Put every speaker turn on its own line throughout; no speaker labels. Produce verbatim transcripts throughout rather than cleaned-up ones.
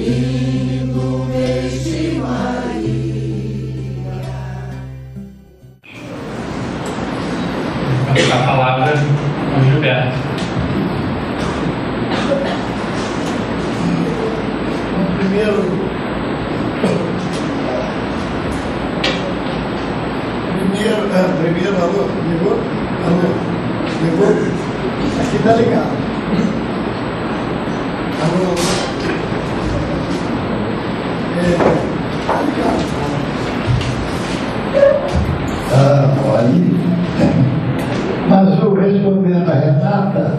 A palavra ao Gilberto.
Primeiro, primeiro, ah, primeiro, alô, ligou? Alô, ligou? Aqui tá ligado. Alô, é, tá ligado. Ah, aí. Mas eu respondendo a Renata,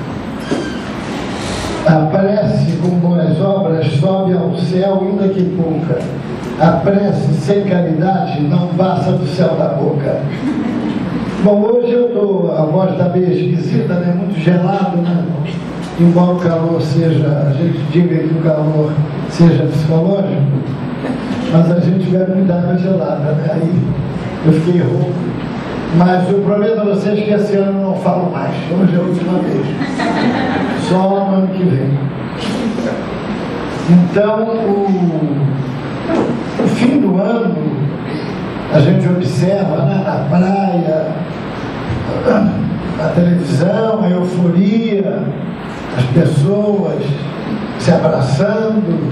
a prece com boas obras sobe ao céu ainda que pouca. A prece sem caridade não passa do céu da boca. Bom, hoje eu estou, a voz está meio esquisita, né? Muito gelado, né? Embora o calor seja, a gente diga que o calor seja psicológico, mas a gente bebe muita água gelada, né? Aí eu fiquei rouco. Mas eu prometo a vocês que esse ano eu não falo mais. Hoje é a última vez. Só no ano que vem. Então, o, o fim do ano, a gente observa, né, na praia, na televisão, a euforia, as pessoas se abraçando,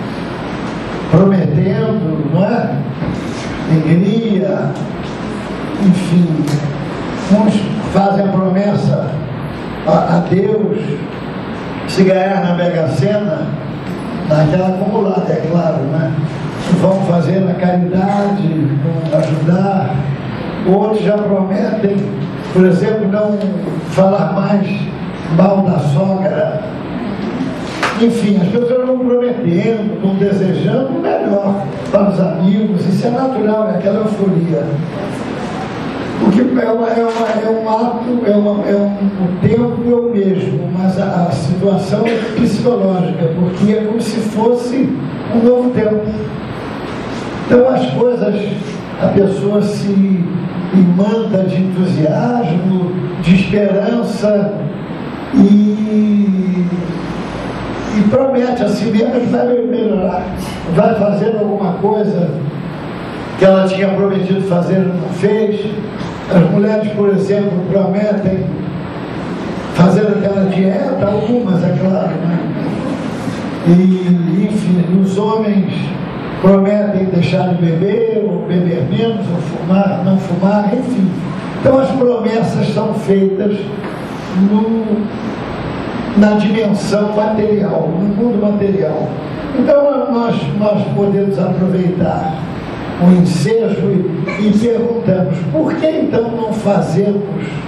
prometendo, não é? Alegria. Enfim, uns fazem a promessa a, a Deus, se ganhar na Mega Sena, naquela acumulada, é claro, né? Vão fazer a caridade, vão ajudar. Outros já prometem, por exemplo, não falar mais mal da sogra. Enfim, as pessoas vão prometendo, vão desejando o melhor para os amigos. Isso é natural, é aquela euforia. O que é, uma, é, uma, é um ato, é, uma, é um, o tempo é o mesmo, mas a, a situação é psicológica, porque é como se fosse um novo tempo. Então as coisas, a pessoa se imanta de entusiasmo, de esperança e, e promete a si mesma que vai melhorar, vai fazer alguma coisa que ela tinha prometido fazer e não fez. As mulheres, por exemplo, prometem fazer aquela dieta, algumas, é claro, né? E, enfim, os homens prometem deixar de beber, ou beber menos, ou fumar, não fumar, enfim. Então as promessas são feitas no, na dimensão material, no mundo material. Então nós, nós podemos aproveitar o ensejo e, e perguntamos, por que então não fazemos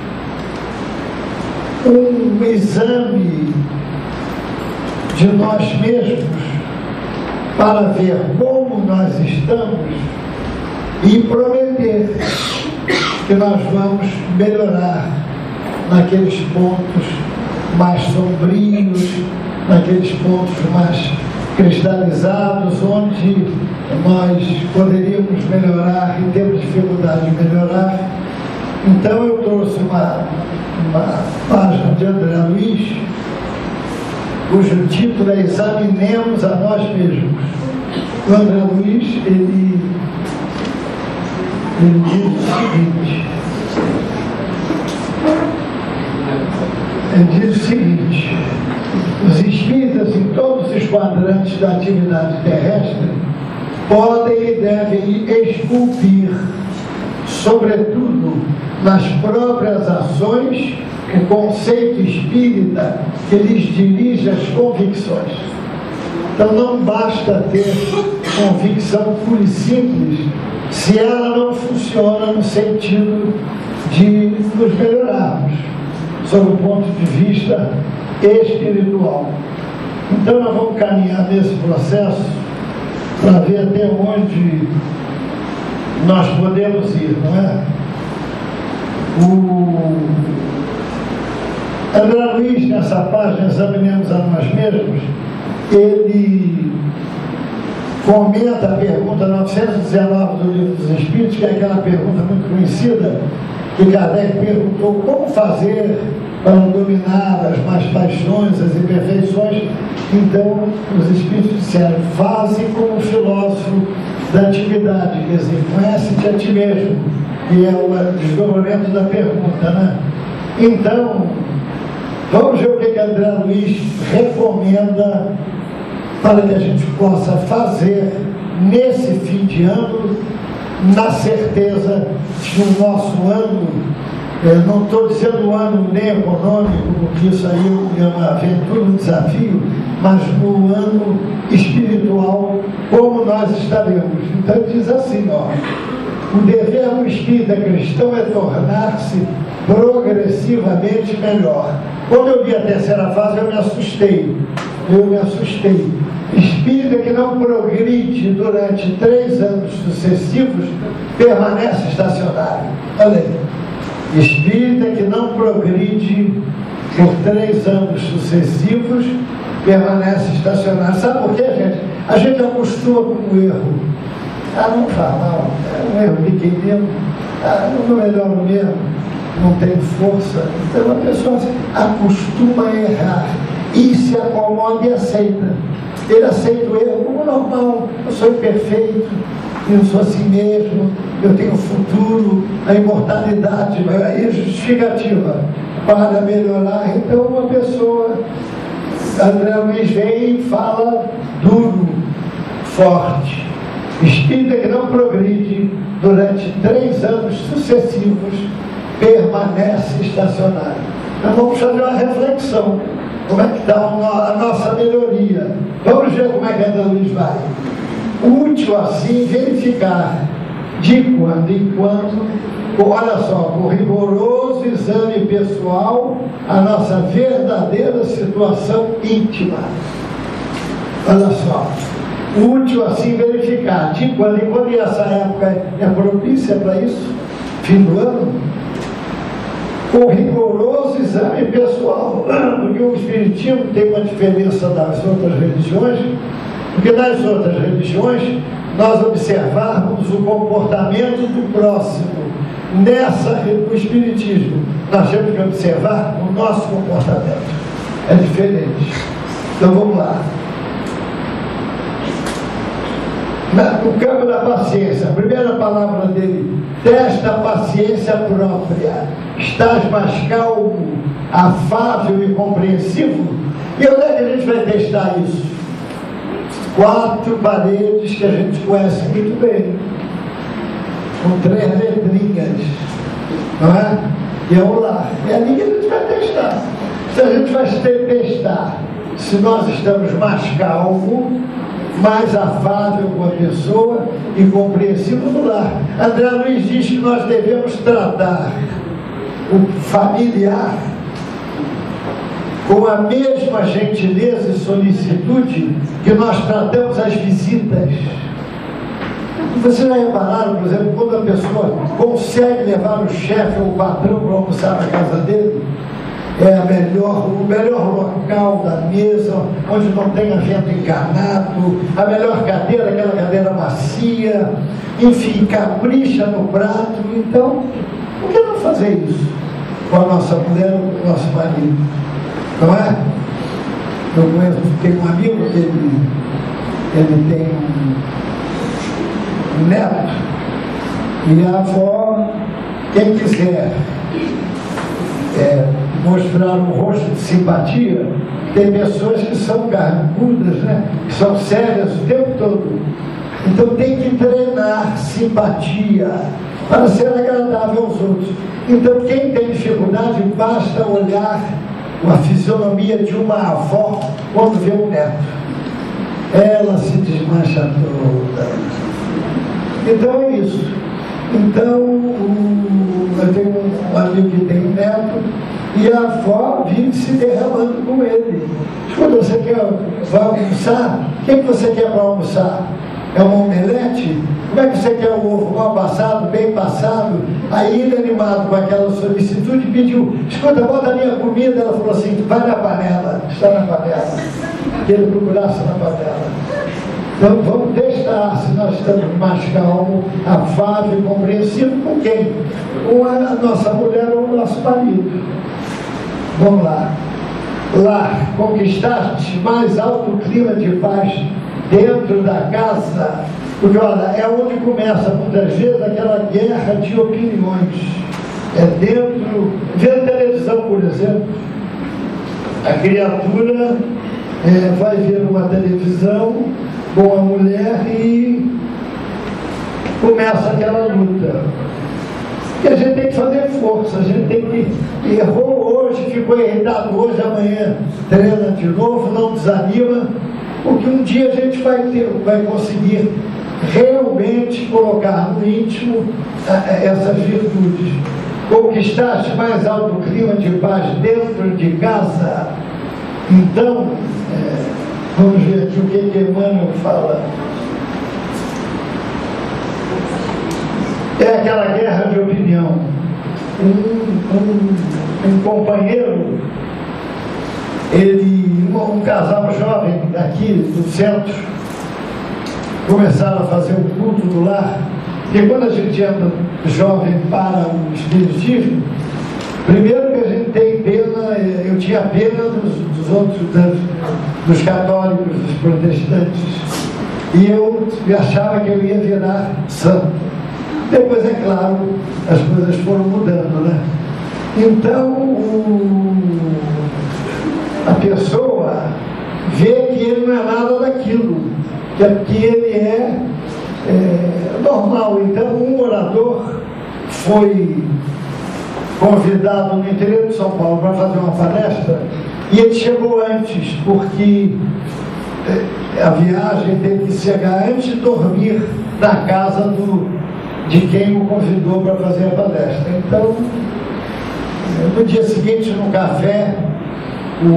um exame de nós mesmos para ver como nós estamos e prometer que nós vamos melhorar naqueles pontos mais sombrios, naqueles pontos mais cristalizados, onde nós poderíamos melhorar e temos dificuldade de melhorar. Então eu trouxe uma, uma página de André Luiz, cujo título é Examinemos a Nós Mesmos. O André Luiz, ele, ele diz o seguinte, ele diz o seguinte: os espíritas em todos os quadrantes da atividade terrestre podem e devem esculpir, sobretudo nas próprias ações, o conceito espírita que lhes dirige as convicções. Então não basta ter convicção pura e simples se ela não funciona no sentido de nos melhorarmos sob o ponto de vista espiritual. Então nós vamos caminhar nesse processo para ver até onde nós podemos ir, não é? O André Luiz, nessa página, Examinemos a Nós Mesmos, ele comenta a pergunta novecentos e dezenove do Livro dos Espíritos, que é aquela pergunta muito conhecida, que Kardec perguntou como fazer para dominar as más paixões, as imperfeições. Então, os Espíritos disseram, faze como o filósofo da atividade, quer dizer, conhece-te a ti mesmo, que é o desdobramento da pergunta, né? Então, vamos ver o que André Luiz recomenda para que a gente possa fazer nesse fim de ano, na certeza de que o nosso ano, eu não estou dizendo o ano nem econômico, porque isso aí é uma aventura, um desafio, mas no ano espiritual, como nós estaremos. Então ele diz assim, ó, o dever do espírita cristão é tornar-se progressivamente melhor. Quando eu vi a terceira fase, eu me assustei. Eu me assustei. Espírita que não progride durante três anos sucessivos, permanece estacionário. Olha aí. Espírita que não progride por três anos sucessivos, permanece estacionário. Sabe por quê, gente? A gente acostuma com o erro. Ah, não fala, não, é um erro pequenino. Ah, não melhora mesmo, não tem força. Então a pessoa acostuma a errar e se acomoda e aceita. Ele aceita o erro como normal. Eu sou imperfeito, eu sou assim mesmo, eu tenho futuro, a imortalidade, aí é justificativa para melhorar. Então uma pessoa, André Luiz vem e fala duro, forte. Espírita que não progride durante três anos sucessivos, permanece estacionário. Então vamos fazer uma reflexão. Como é que está a nossa melhoria? Vamos ver como é que André Luiz vai. Útil assim verificar de quando em quando, olha só, com rigoroso exame pessoal, a nossa verdadeira situação íntima. Olha só, útil assim verificar de quando em quando, e essa época é propícia para isso, fim do ano, com rigoroso exame pessoal, porque o Espiritismo tem uma diferença das outras religiões, porque nas outras religiões nós observarmos o comportamento do próximo. Nessa, no Espiritismo, nós temos que observar o nosso comportamento. É diferente. Então vamos lá. No campo da paciência, a primeira palavra dele, testa a paciência própria. Estás mais calmo, afável e compreensivo? E onde é que a gente vai testar isso? Quatro paredes que a gente conhece muito bem, com três letrinhas, não é? E é o lar. É ali que a gente vai testar. Se a gente vai testar se nós estamos mais calmos, mais afável com a pessoa e compreensivo no lar. André Luiz diz que nós devemos tratar o familiar com a mesma gentileza e solicitude que nós tratamos as visitas. Vocês já repararam, por exemplo, quando a pessoa consegue levar o chefe ou o patrão para almoçar na casa dele, é a melhor, o melhor local da mesa, onde não tenha vento encarnado, a melhor cadeira, aquela cadeira macia, enfim, capricha no prato. Então, por que não fazer isso com a nossa mulher ou com o nosso marido? Não é? Eu conheço, tenho um amigo que ele, ele tem um neto, e a avó, quem quiser é, mostrar um rosto de simpatia, tem pessoas que são carrancudas, né? Que são sérias o tempo todo. Então tem que treinar simpatia para ser agradável aos outros. Então quem tem dificuldade, basta olhar a fisionomia de uma avó quando vê um neto. Ela se desmancha toda. Então é isso. Então, eu tenho um amigo que tem um neto e a avó vive se derramando com ele. Escuta, você quer vai almoçar? O que, que você quer para almoçar? É uma omelete? Como é que você quer o ovo? Mal passado, bem passado? Aí ele, animado com aquela solicitude, pediu: escuta, bota a minha comida. Ela falou assim: vai na panela, está na panela. Que ele procurasse na panela. Então vamos testar se nós estamos mais calmos, afável e compreensivo com quem? Com a nossa mulher ou o nosso marido. Vamos lá. Lá, conquistaste mais alto clima de paz dentro da casa, porque olha, é onde começa muitas vezes aquela guerra de opiniões. É dentro, vendo televisão, por exemplo, a criatura é, vai ver uma televisão com a mulher e começa aquela luta. E a gente tem que fazer força, a gente tem que... Errou hoje, ficou irritado hoje, amanhã treina de novo, não desanima, porque um dia a gente vai, ter, vai conseguir realmente colocar no íntimo essas virtudes. Conquistaste mais alto clima de paz dentro de casa. Então, é, vamos ver aqui o que, que Emmanuel fala. É aquela guerra de opinião. Um, um, um companheiro, ele, um, um casal jovem daqui do centro, começaram a fazer o culto do lar. E quando a gente anda jovem para o espiritismo, primeiro que a gente tem pena, eu tinha pena dos, dos outros, dos, dos católicos, dos protestantes, e eu achava que eu ia virar santo. Depois, é claro, as coisas foram mudando, né? Então, o, a pessoa vê que ele não é nada daquilo, que, que ele é, é normal. Então, um orador foi convidado no interior de São Paulo para fazer uma palestra e ele chegou antes, porque a viagem teve que chegar antes de dormir na casa do de quem o convidou para fazer a palestra. Então, no dia seguinte, no café, o,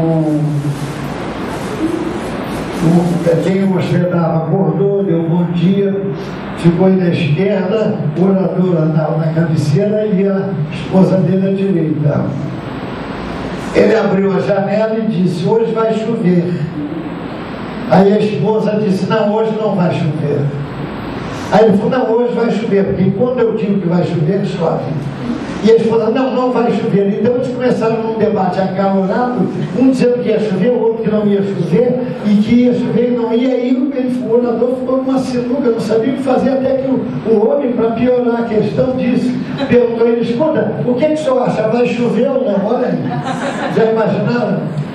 o, quem o hospedava acordou, deu bom dia, ficou aí na esquerda, o orador na, na cabeceira e a esposa dele à direita. Ele abriu a janela e disse: hoje vai chover. Aí a esposa disse: não, hoje não vai chover. Aí ele falou: não, hoje vai chover, porque quando eu digo que vai chover, chove. E a esposa: não, não vai chover. Então eles começaram num debate acalorado, um dizendo que ia chover, o outro que não ia chover, e que ia chover e não ia. E aí o orador ficou numa sinuca, não sabia o que fazer, até que o, o homem, para piorar a questão, disse, perguntou a ele: escuta, o que, que o senhor acha? Vai chover ou não? Olha aí, já imaginaram?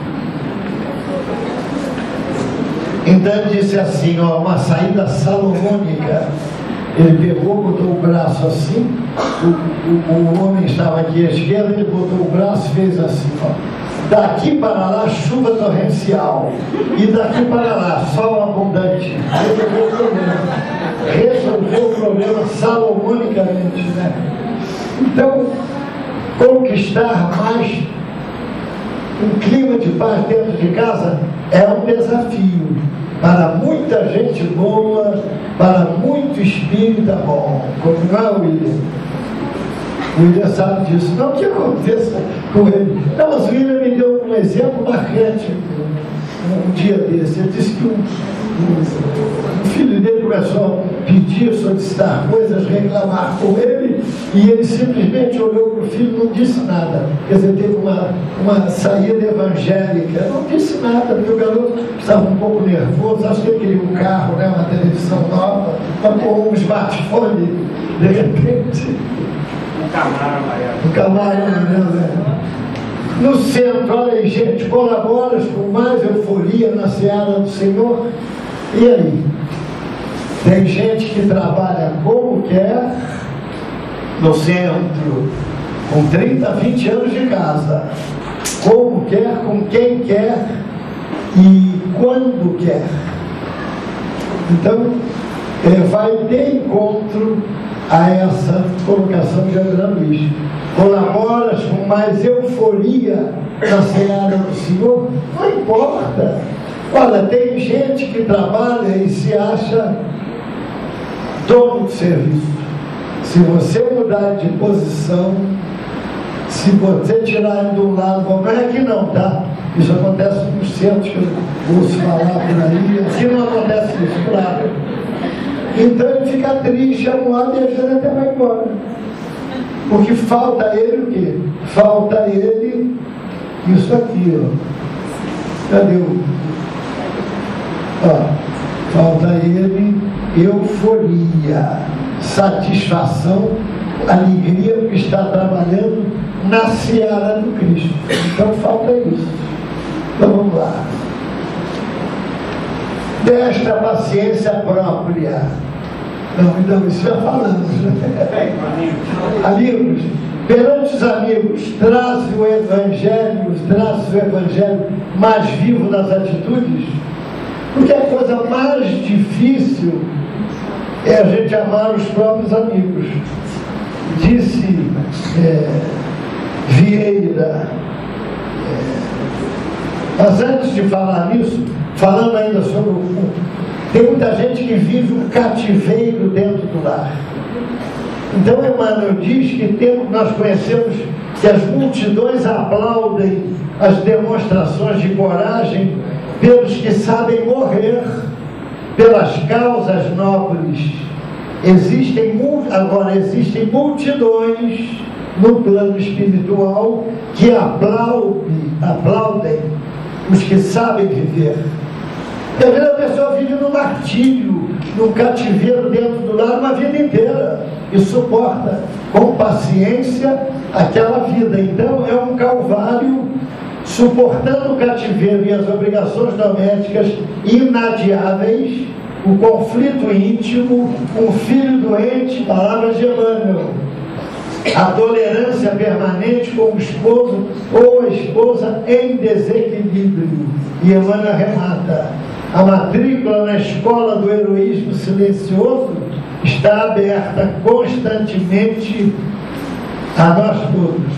Então ele disse assim, ó, uma saída salomônica. Ele pegou, botou o braço assim, o, o, o homem estava aqui à esquerda, ele botou o braço e fez assim, ó. Daqui para lá, chuva torrencial. E daqui para lá, sol abundante. Resolveu o problema. Resolveu o problema salomonicamente, né? Então, conquistar mais um clima de paz dentro de casa é um desafio para muita gente boa, para muito espírita bom. Como não é o William? O William sabe disso. Não que aconteça com ele. Não, mas o William me deu um exemplo marcante um, um dia desse. Ele disse que um, um, o filho dele começou a pedir, solicitar coisas, reclamar com ele, e ele simplesmente olhou para o filho e não disse nada. Quer dizer, teve uma, uma saída evangélica, não disse nada, porque o garoto estava um pouco nervoso, acho que ele queria um carro, né, uma televisão nova, um smartphone, de repente.
Um Camaro amarelo.
Um Camaro amarelo, né? No centro, olha aí, gente, colabora com mais euforia na seara do Senhor. E aí? Tem gente que trabalha como quer, no centro, com trinta, vinte anos de casa, como quer, com quem quer e quando quer. Então, ele vai ter encontro a essa colocação de André Luiz. Colaboras com mais euforia na seara do Senhor? Não importa. Olha, tem gente que trabalha e se acha dono do serviço. Se você mudar de posição, se você tirar ele de um lado, não é aqui não, tá? Isso acontece nos centros que eu ouço falar por aí. Aqui não acontece isso, claro. Então ele fica triste, amuado, e a gente até vai embora. Porque falta a ele o quê? Falta a ele isso aqui, ó. Cadê o... Ó, falta ele, euforia, satisfação, alegria, porque está trabalhando na seara do Cristo. Então falta isso. Então vamos lá. Desta paciência própria. Não, então isso já falamos, né? Amigos, perante os amigos, traz o Evangelho, traz o Evangelho mais vivo nas atitudes, porque a coisa mais difícil é a gente amar os próprios amigos. Disse é, Vieira, é, mas antes de falar nisso, falando ainda sobre o... Tem muita gente que vive um cativeiro dentro do lar. Então Emmanuel diz que temos, nós conhecemos que as multidões aplaudem as demonstrações de coragem pelos que sabem morrer pelas causas nobres. Existem, agora existem multidões no plano espiritual que aplaudem, aplaudem os que sabem viver. E às vezes a pessoa vive num martírio, num cativeiro dentro do lar uma vida inteira e suporta com paciência aquela vida. Então é um calvário, suportando o cativeiro e as obrigações domésticas inadiáveis, o conflito íntimo, um filho doente, palavras de Emmanuel, a tolerância permanente com o esposo ou a esposa em desequilíbrio. E Emmanuel remata: a matrícula na escola do heroísmo silencioso está aberta constantemente a nós todos.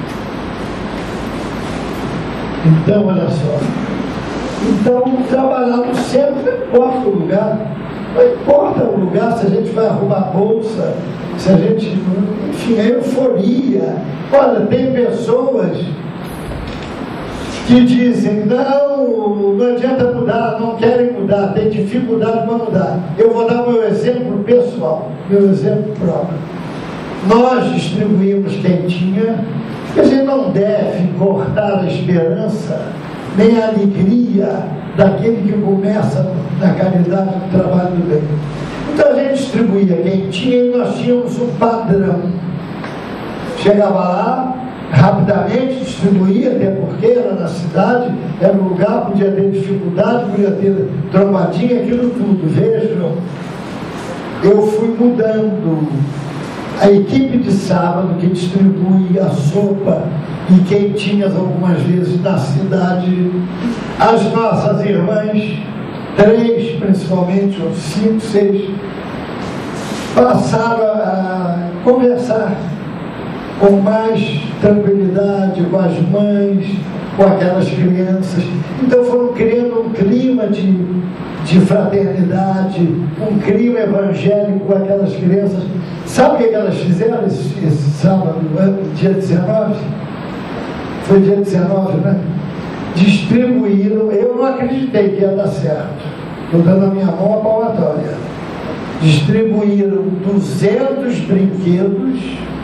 Então, olha só. Então, trabalhar no centro não importa o lugar. Não importa o lugar, se a gente vai arrumar bolsa, se a gente... Enfim, é euforia. Olha, tem pessoas que dizem, não, não adianta mudar, não querem mudar, tem dificuldade para mudar. Eu vou dar meu exemplo pessoal, meu exemplo próprio. Nós distribuímos quentinha, porque a gente não deve cortar a esperança, nem a alegria daquele que começa na caridade do trabalho do bem. Então a gente distribuía quentinha e nós tínhamos um padrão. Chegava lá, rapidamente distribuía, até porque era na cidade, era um lugar, podia ter dificuldade, podia ter trombadinha, aquilo tudo. Vejam, eu fui mudando. A equipe de sábado que distribui a sopa e quentinhas algumas vezes na cidade, as nossas irmãs, três principalmente, ou cinco, seis, passaram a conversar com mais tranquilidade com as mães, com aquelas crianças. Então foram criando um clima de, de fraternidade, um clima evangélico com aquelas crianças. Sabe o que elas fizeram esse, esse sábado, dia dezenove? Foi dia dezenove, né? Distribuíram, eu não acreditei que ia dar certo. Estou dando a minha mão à palmatória. Distribuíram duzentos brinquedos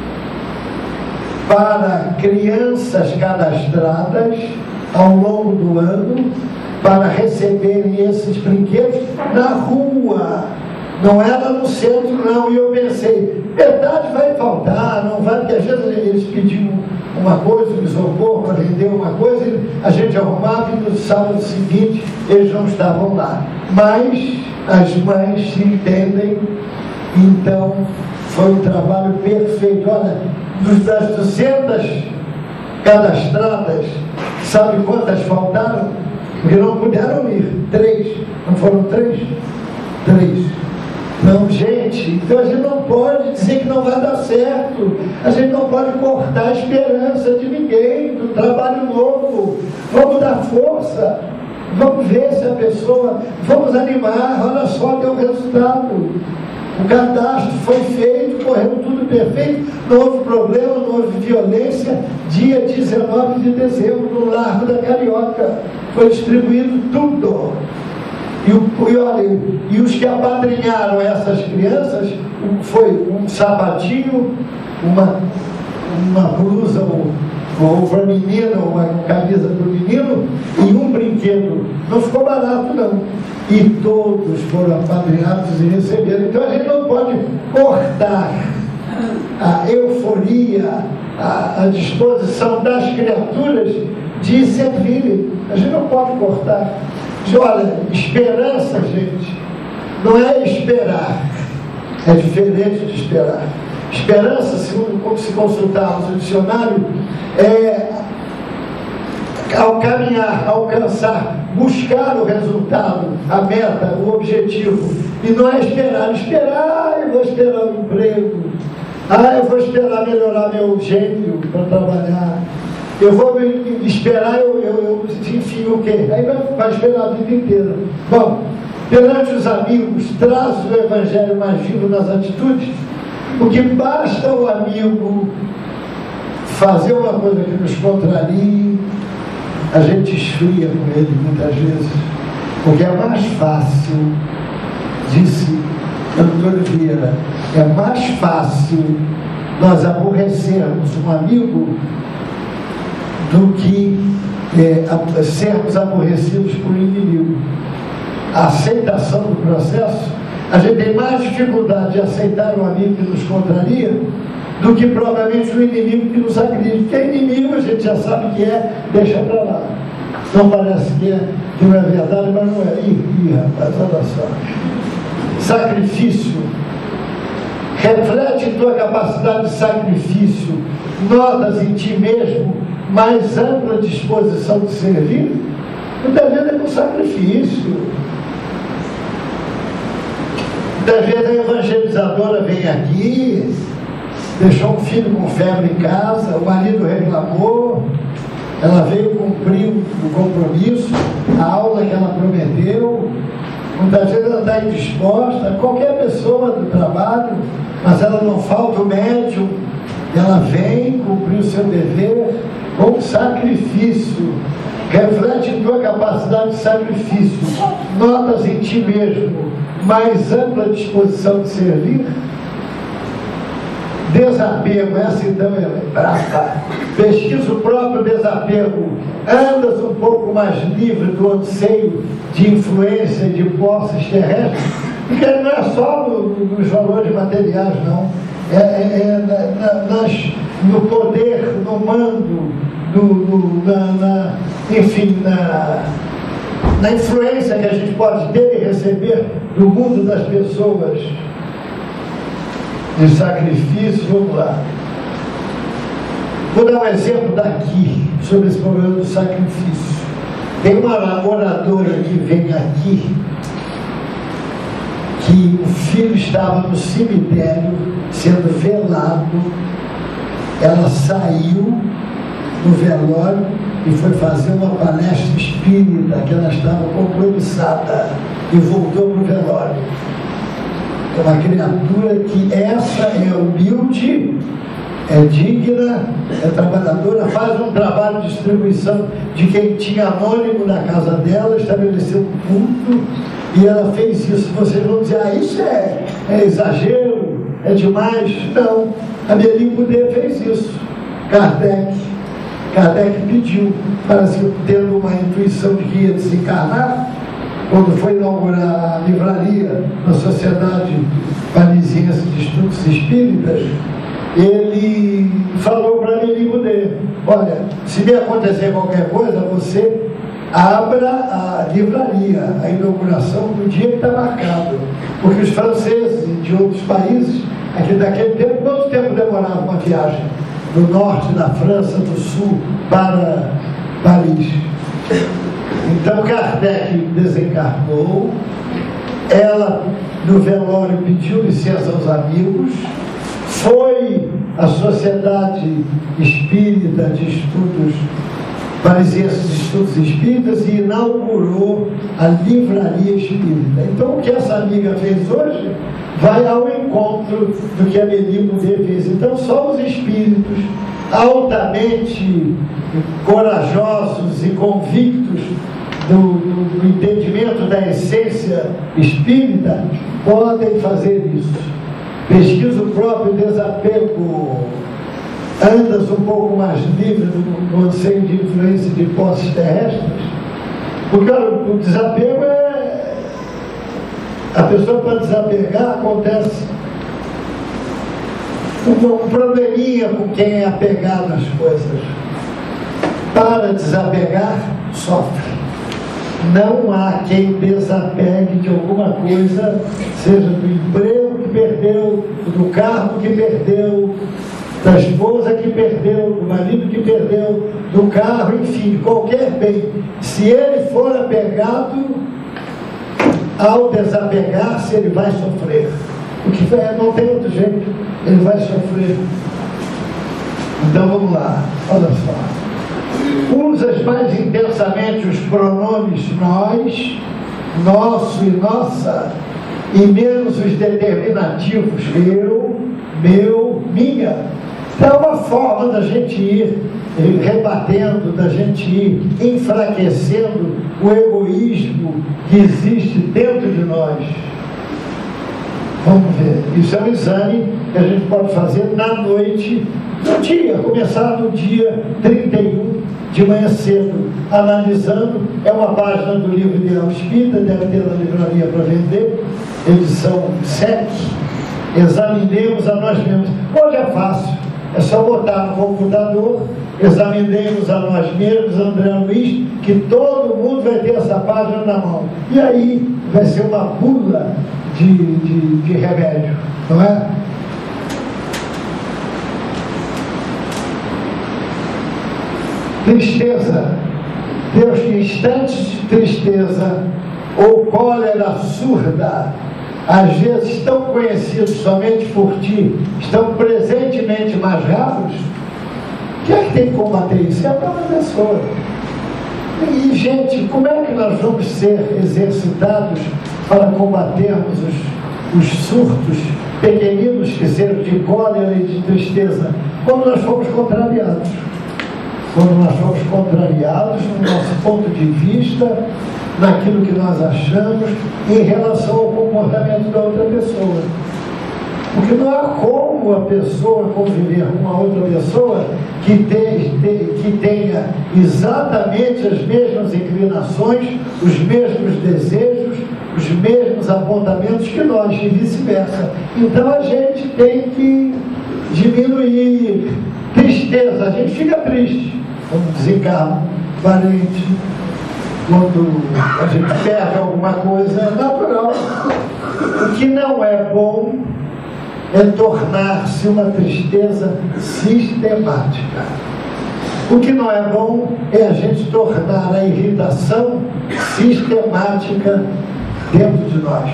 para crianças cadastradas ao longo do ano, para receberem esses brinquedos na rua. Não era no centro, não. E eu pensei, metade vai faltar, não vai, porque às vezes eles pediam uma coisa, um isopor para vender uma coisa, a gente arrumava e no sábado seguinte eles não estavam lá. Mas as mães se entendem, então foi um trabalho perfeito. Olha, das duzentas cadastradas, sabe quantas faltaram? Porque não puderam ir. Três. Não foram três? Três. Não, gente, então a gente não pode dizer que não vai dar certo. A gente não pode cortar a esperança de ninguém, do trabalho novo. Vamos dar força. Vamos ver se a pessoa... Vamos animar. Olha só, deu resultado. O cadastro foi feito, correu tudo perfeito, não houve problema, não houve violência. Dia dezenove de dezembro, no Largo da Carioca, foi distribuído tudo. E, o, e, olha, e os que apadrinharam essas crianças, foi um sapatinho, uma, uma blusa ou para a menina, uma camisa para o menino, e um brinquedo. Não ficou barato, não. E todos foram apadrinhados e receberam. Então a gente não pode cortar a euforia, a, a disposição das criaturas de servirem. A gente não pode cortar. Diz, olha, esperança, gente, não é esperar. É diferente de esperar. Esperança, segundo se consultarmos o dicionário, é ao caminhar, alcançar, buscar o resultado, a meta, o objetivo. E não é esperar. Esperar, eu vou esperar um emprego. Ah, eu vou esperar melhorar meu gênio para trabalhar. Eu vou esperar, eu, eu, eu enfim, o quê? Aí vai, vai esperar a vida inteira. Bom, perante os amigos, traço do Evangelho mais vivo nas atitudes, porque basta o amigo fazer uma coisa que nos contrarie, a gente esfria com ele muitas vezes, porque é mais fácil, disse Antônio Vieira, é mais fácil nós aborrecermos um amigo do que é, sermos aborrecidos por um inimigo. A aceitação do processo, a gente tem mais dificuldade de aceitar um amigo que nos contraria do que propriamente um inimigo que nos agride. Porque inimigo a gente já sabe que é, deixa para lá. Não parece que, é, que não é verdade, mas não é. Ih, ih rapaz, olha só. Sacrifício. Reflete em tua capacidade de sacrifício. Notas em ti mesmo mais ampla disposição de servir. Muitas vezes é com sacrifício. Muitas vezes a evangelizadora vem aqui, deixou um filho com febre em casa, o marido reclamou, ela veio cumprir o compromisso, a aula que ela prometeu. Muitas vezes ela está indisposta, qualquer pessoa do trabalho, mas ela não falta o médium, ela vem cumprir o seu dever com sacrifício. Reflete em tua capacidade de sacrifício, notas em ti mesmo mais ampla disposição de servir. Desapego, essa então é brava. Pesquisa o próprio desapego. Andas um pouco mais livre do anseio de influência e de posses terrestres, porque não é só no, nos valores materiais, não. É, é, é na, nas, no poder, no mando, no, no, na, na, enfim, na, na influência que a gente pode ter e receber do mundo das pessoas. De sacrifício, vamos lá. Vou dar um exemplo daqui, sobre esse problema do sacrifício. Tem uma oradora que vem aqui, que o filho estava no cemitério, sendo velado, ela saiu do velório e foi fazer uma palestra espírita, que ela estava compromissada, e voltou para o velório. É uma criatura que essa é humilde, é digna, é trabalhadora, faz um trabalho de distribuição de quem tinha anônimo na casa dela, estabeleceu um culto, e ela fez isso. Vocês vão dizer, ah, isso é, é exagero, é demais. Não, a Melim Boudet fez isso. Kardec, Kardec pediu, para se tendo uma intuição de que ia desencarnar, quando foi inaugurar a livraria na Sociedade Parisiense de Estudos Espíritas, ele falou para Melim Boudet, olha, se me acontecer qualquer coisa, você abra a livraria, a inauguração do dia que está marcado, porque os franceses de outros países, aqui daquele tempo, quanto tempo demorava uma viagem do norte da França, do sul, para Paris? Então Kardec desencarnou, ela no velório pediu licença aos amigos, foi à Sociedade Espírita de Estudos Parisiense de Estudos Espíritas e inaugurou a Livraria Espírita. Então o que essa amiga fez hoje vai ao encontro do que a Melim Boudet fez. Então só os espíritos altamente corajosos e convictos do, do, do entendimento da essência espírita podem fazer isso. Pesquisa o próprio desapego. andas um pouco mais livre do, do anseio de influência de posses terrestres, porque olha, o desapego é... A pessoa para desapegar acontece um, um probleminha com quem é apegado às coisas. Para desapegar, sofre. Não há quem desapegue de alguma coisa, seja do emprego que perdeu, do carro que perdeu, da esposa que perdeu, do marido que perdeu, do carro, enfim, qualquer bem. Se ele for apegado, ao desapegar-se, ele vai sofrer. Porque não tem outro jeito, ele vai sofrer. Então vamos lá, olha só. Usas mais intensamente os pronomes nós, nosso e nossa, e menos os determinativos eu, meu, minha. É uma forma da gente ir rebatendo, da gente ir enfraquecendo o egoísmo que existe dentro de nós. Vamos ver, isso é um exame que a gente pode fazer na noite, no dia, começar no dia trinta e um, de manhã cedo, analisando. É uma página do livro Ideal Espírita, deve ter na livraria para vender, edição sete. Examinemos a nós mesmos. Hoje é fácil, é só botar no computador, examinemos a nós mesmos, André Luiz, que todo mundo vai ter essa página na mão. E aí vai ser uma bula de, de, de remédio, não é? Tristeza. Deus, que instantes de tristeza ou cólera surda, às vezes tão conhecidos somente por ti, estão presentemente mais raros. Quem é que tem que combater isso? É a própria pessoa. E, gente, como é que nós vamos ser exercitados para combatermos os, os surtos pequeninos que sejam de cólera e de tristeza? Quando nós fomos contrariados. Quando nós fomos contrariados no nosso ponto de vista, naquilo que nós achamos em relação ao comportamento da outra pessoa. Porque não há como a pessoa conviver com uma outra pessoa que, tem, que tenha exatamente as mesmas inclinações, os mesmos desejos, os mesmos apontamentos que nós, e vice-versa. Então a gente tem que diminuir. Tristeza, a gente fica triste quando desencarna um parente, quando a gente perde alguma coisa, é natural. O que não é bom é tornar-se uma tristeza sistemática. O que não é bom é a gente tornar a irritação sistemática dentro de nós.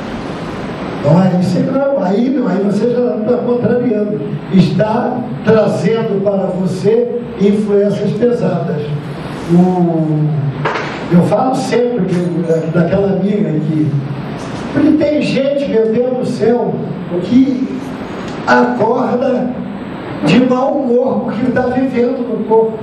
Não é isso, não. Aí, não, aí você já está contrariando. Está trazendo para você influências pesadas. O, eu falo sempre que, daquela amiga aqui, porque tem gente, meu Deus do céu, que acorda de mau humor porque está vivendo no corpo.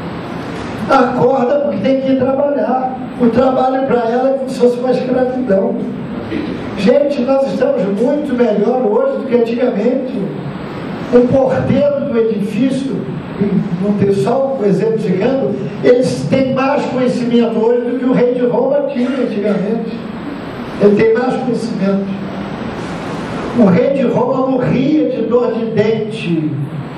Acorda porque tem que ir trabalhar. O trabalho para ela é como se fosse uma escravidão. Gente, nós estamos muito melhor hoje do que antigamente. O porteiro do edifício, não tem só um exemplo chegando, eles têm mais conhecimento hoje do que o rei de Roma tinha antigamente. Ele tem mais conhecimento. O rei de Roma morria de dor de dente.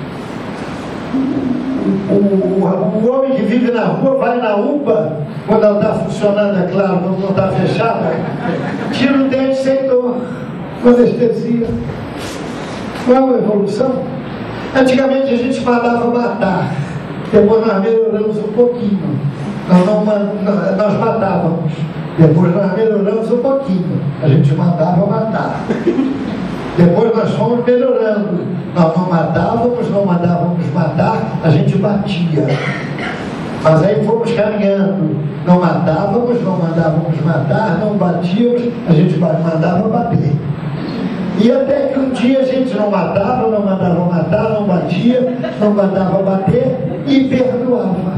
O, o, o homem que vive na rua vai na U P A, quando ela está funcionando, é claro, não está fechada, tira o dente sem dor, com anestesia. Não é uma evolução? Antigamente a gente mandava matar, depois nós melhoramos um pouquinho. Nós, não, nós matávamos, depois nós melhoramos um pouquinho. A gente mandava matar. Depois nós fomos melhorando. Nós não matávamos, não mandávamos matar, a gente batia. Mas aí fomos caminhando. Não matávamos, não mandávamos matar, não batíamos, a gente mandava bater. E até que um dia a gente não matava, não mandava matar, não batia, não mandava bater e perdoava.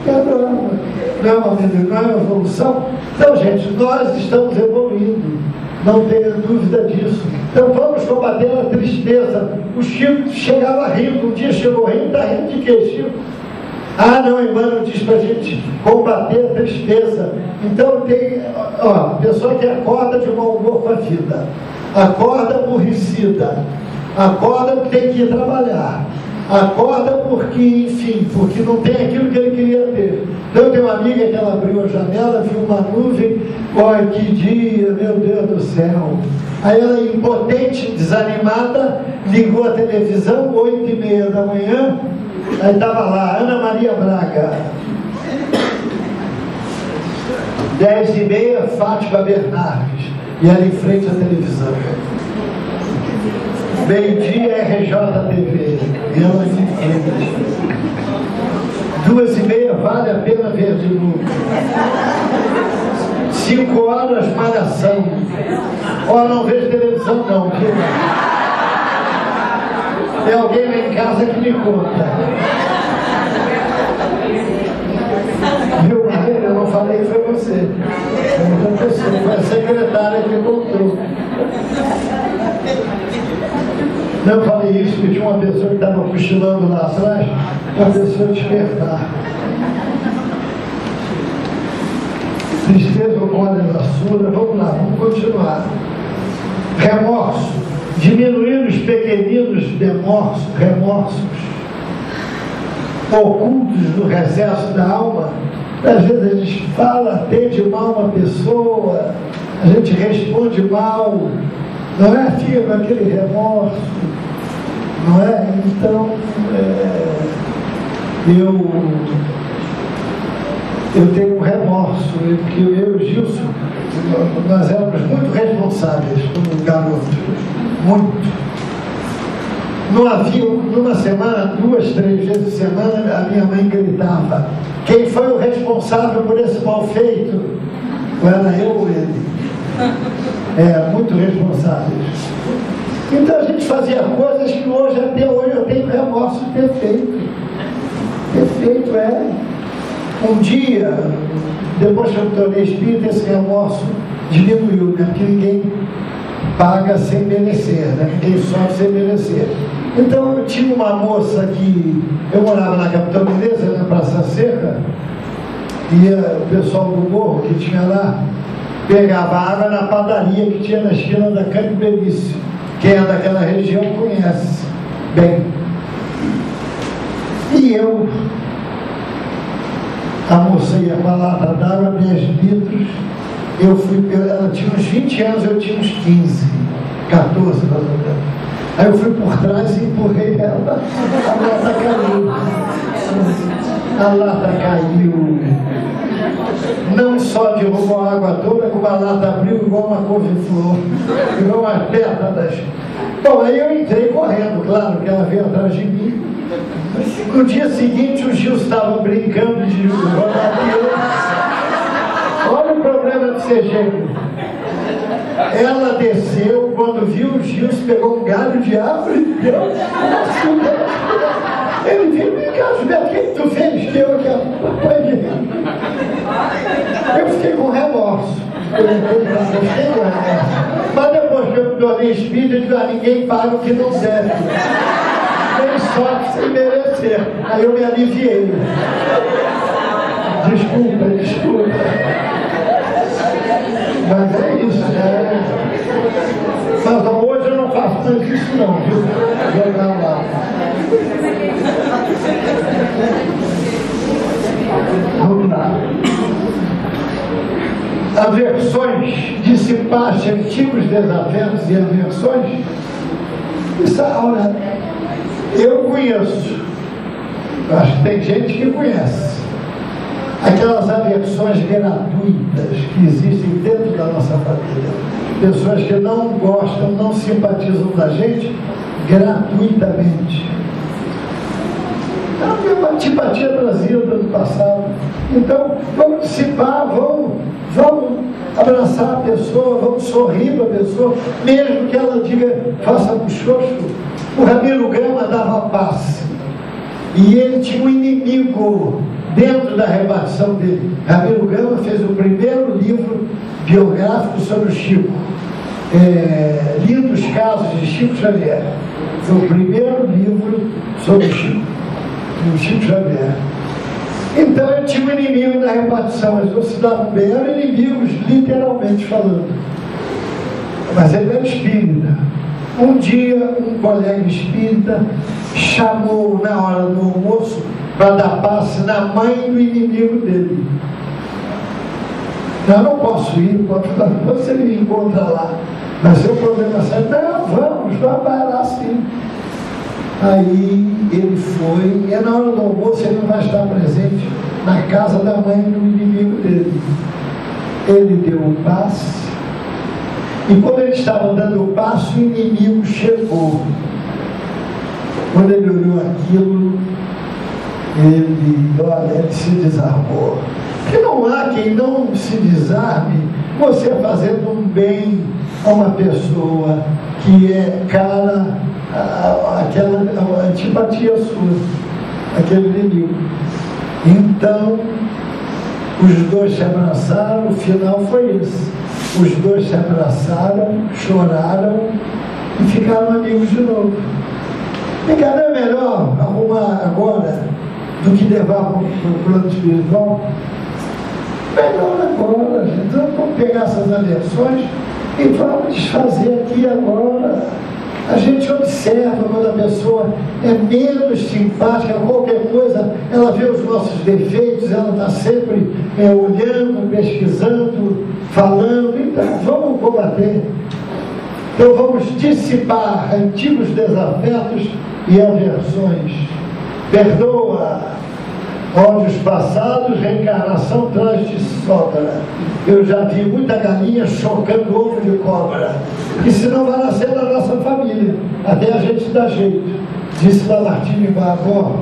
Perdoava. Não é uma, não é uma evolução? Então, gente, nós estamos evoluindo. não tenha dúvida disso. Então vamos combater a tristeza. O Chico chegava rindo, um dia chegou rindo, está rindo de quê, Chico? Ah, não, Emmanuel diz para a gente combater a tristeza. Então tem, ó, pessoa que acorda de mau humor com a vida, acorda aborrecida, acorda porque tem que ir trabalhar, acorda porque, enfim, porque não tem aquilo que ele queria ter. Então eu tenho uma amiga que ela abriu a janela, viu uma nuvem, olha que dia, meu Deus do céu. Aí ela, impotente, desanimada, ligou a televisão, oito e meia da manhã, aí estava lá, Ana Maria Braga. Dez e meia, Fátima Bernardes, e ela em frente à televisão. Meio-dia, R J T V, e ela em frente. Duas e meia, Vale a Pena Ver de novo. Cinco horas, Malhação. Ó, não vejo televisão não, viu? Tem alguém lá em casa que me conta. Viu, Maria? Eu não falei que foi você. Outra pessoa, foi a secretária que contou. Não falei isso, que tinha uma pessoa que estava cochilando lá atrás, uma pessoa despertar. Tristeza, olha na sura, vamos lá, vamos continuar. Remorso, diminuir os pequeninos demorsos, remorsos ocultos no recesso da alma. Às vezes a gente fala, atende mal uma pessoa, a gente responde mal, não é? Fica com aquele remorso, não é? Então, é, eu, eu tenho um remorso, porque eu e o Gilson, nós éramos muito responsáveis como garoto, muito. Não havia, numa semana, duas, três vezes por semana, a minha mãe gritava: quem foi o responsável por esse mal feito? Ou era eu ou ele? É, muito responsáveis. Então a gente fazia coisas que hoje, até hoje, eu tenho remorso de ter feito. Ter feito, é. Um dia, depois que eu me tornei espírita, esse remorso diminuiu, né? Porque ninguém paga sem merecer, né? Ninguém sofre sem merecer. Então eu tinha uma moça que, eu morava na capital mineira, na Praça Seca, e o pessoal do morro que tinha lá pegava água na padaria que tinha na esquina da Campo Belício. Quem é daquela região conhece bem. E eu, a moça ia com a lata d'água, dez litros, eu fui, ela tinha uns vinte anos, eu tinha uns quinze, quatorze, mais ou menos. Aí eu fui por trás e empurrei ela, a lata caiu. A lata caiu. Não só derrubou a água toda, como a lata abriu igual uma couve-flor, igual uma pétalas. Bom, aí eu entrei correndo, claro, que ela veio atrás de mim. No dia seguinte, o Gil estava brincando de rodar criança. Olha o problema de ser gêmeo. Ela desceu, quando viu o Gil, pegou um galho de árvore e deu. Ele viu, vem cá, Gilberto, o que tu fez? Que eu que apanhei. Eu fiquei com remorso. Eu fiquei com remorso. Mas depois que eu me tornei espírita, eu digo, ah, ninguém paga o que não deve. Nem sofre sem merecer. Aí eu me aliviei. Desculpa, desculpa. Mas é isso, né? Mas hoje eu não faço mais isso não, viu? Jogar lá. Vamos lá. Aversões, dissipar-se antigos desafetos e aversões. Isso, olha, eu conheço, acho que tem gente que conhece, aquelas aversões gratuitas que existem dentro da nossa família. Pessoas que não gostam, não simpatizam da gente gratuitamente. É uma antipatia trazida do passado. Então, vamos dissipar, vamos, vamos abraçar a pessoa, vamos sorrir para a pessoa, mesmo que ela diga, faça buchocho. O Ramiro Gama dava paz. E ele tinha um inimigo dentro da repartição dele. Ramiro Gama fez o primeiro livro biográfico sobre o Chico. é, Lindos Casos de Chico Xavier. Foi o primeiro livro sobre Chico, do Chico Xavier. Então eu tinha um inimigo na repartição, mas não se davam bem, eram inimigos literalmente falando. Mas ele era espírita. Um dia um colega espírita chamou na hora do almoço para dar passe na mãe do inimigo dele. Eu não posso ir, você me encontra lá. Mas seu problema é sério. Não, vamos, vamos lá sim. Aí ele foi, e na hora do almoço ele não vai estar presente na casa da mãe do inimigo dele. Ele deu um passe, e quando ele estava dando o passo, o inimigo chegou. Quando ele olhou aquilo, ele, olha, ele se desarmou. Porque não há quem não se desarme você fazendo um bem a uma pessoa que é cara àquela antipatia sua, aquele inimigo. Então, os dois se abraçaram, o final foi esse. Os dois se abraçaram, choraram e ficaram amigos de novo. E cara, é melhor arrumar agora do que levar para o plano espiritual? Melhor agora, gente. Então vamos pegar essas aversões e vamos desfazer aqui agora. A gente observa quando a pessoa é menos simpática, qualquer coisa, ela vê os nossos defeitos, ela está sempre é, olhando, pesquisando, falando. Então vamos combater. Então vamos dissipar antigos desafetos e aversões. Perdoa. Ódios passados, reencarnação traz de sobra. Eu já vi muita galinha chocando ovo de cobra. E se não vai nascer na nossa família, até a gente dá jeito. Disse Lamartine Bagó.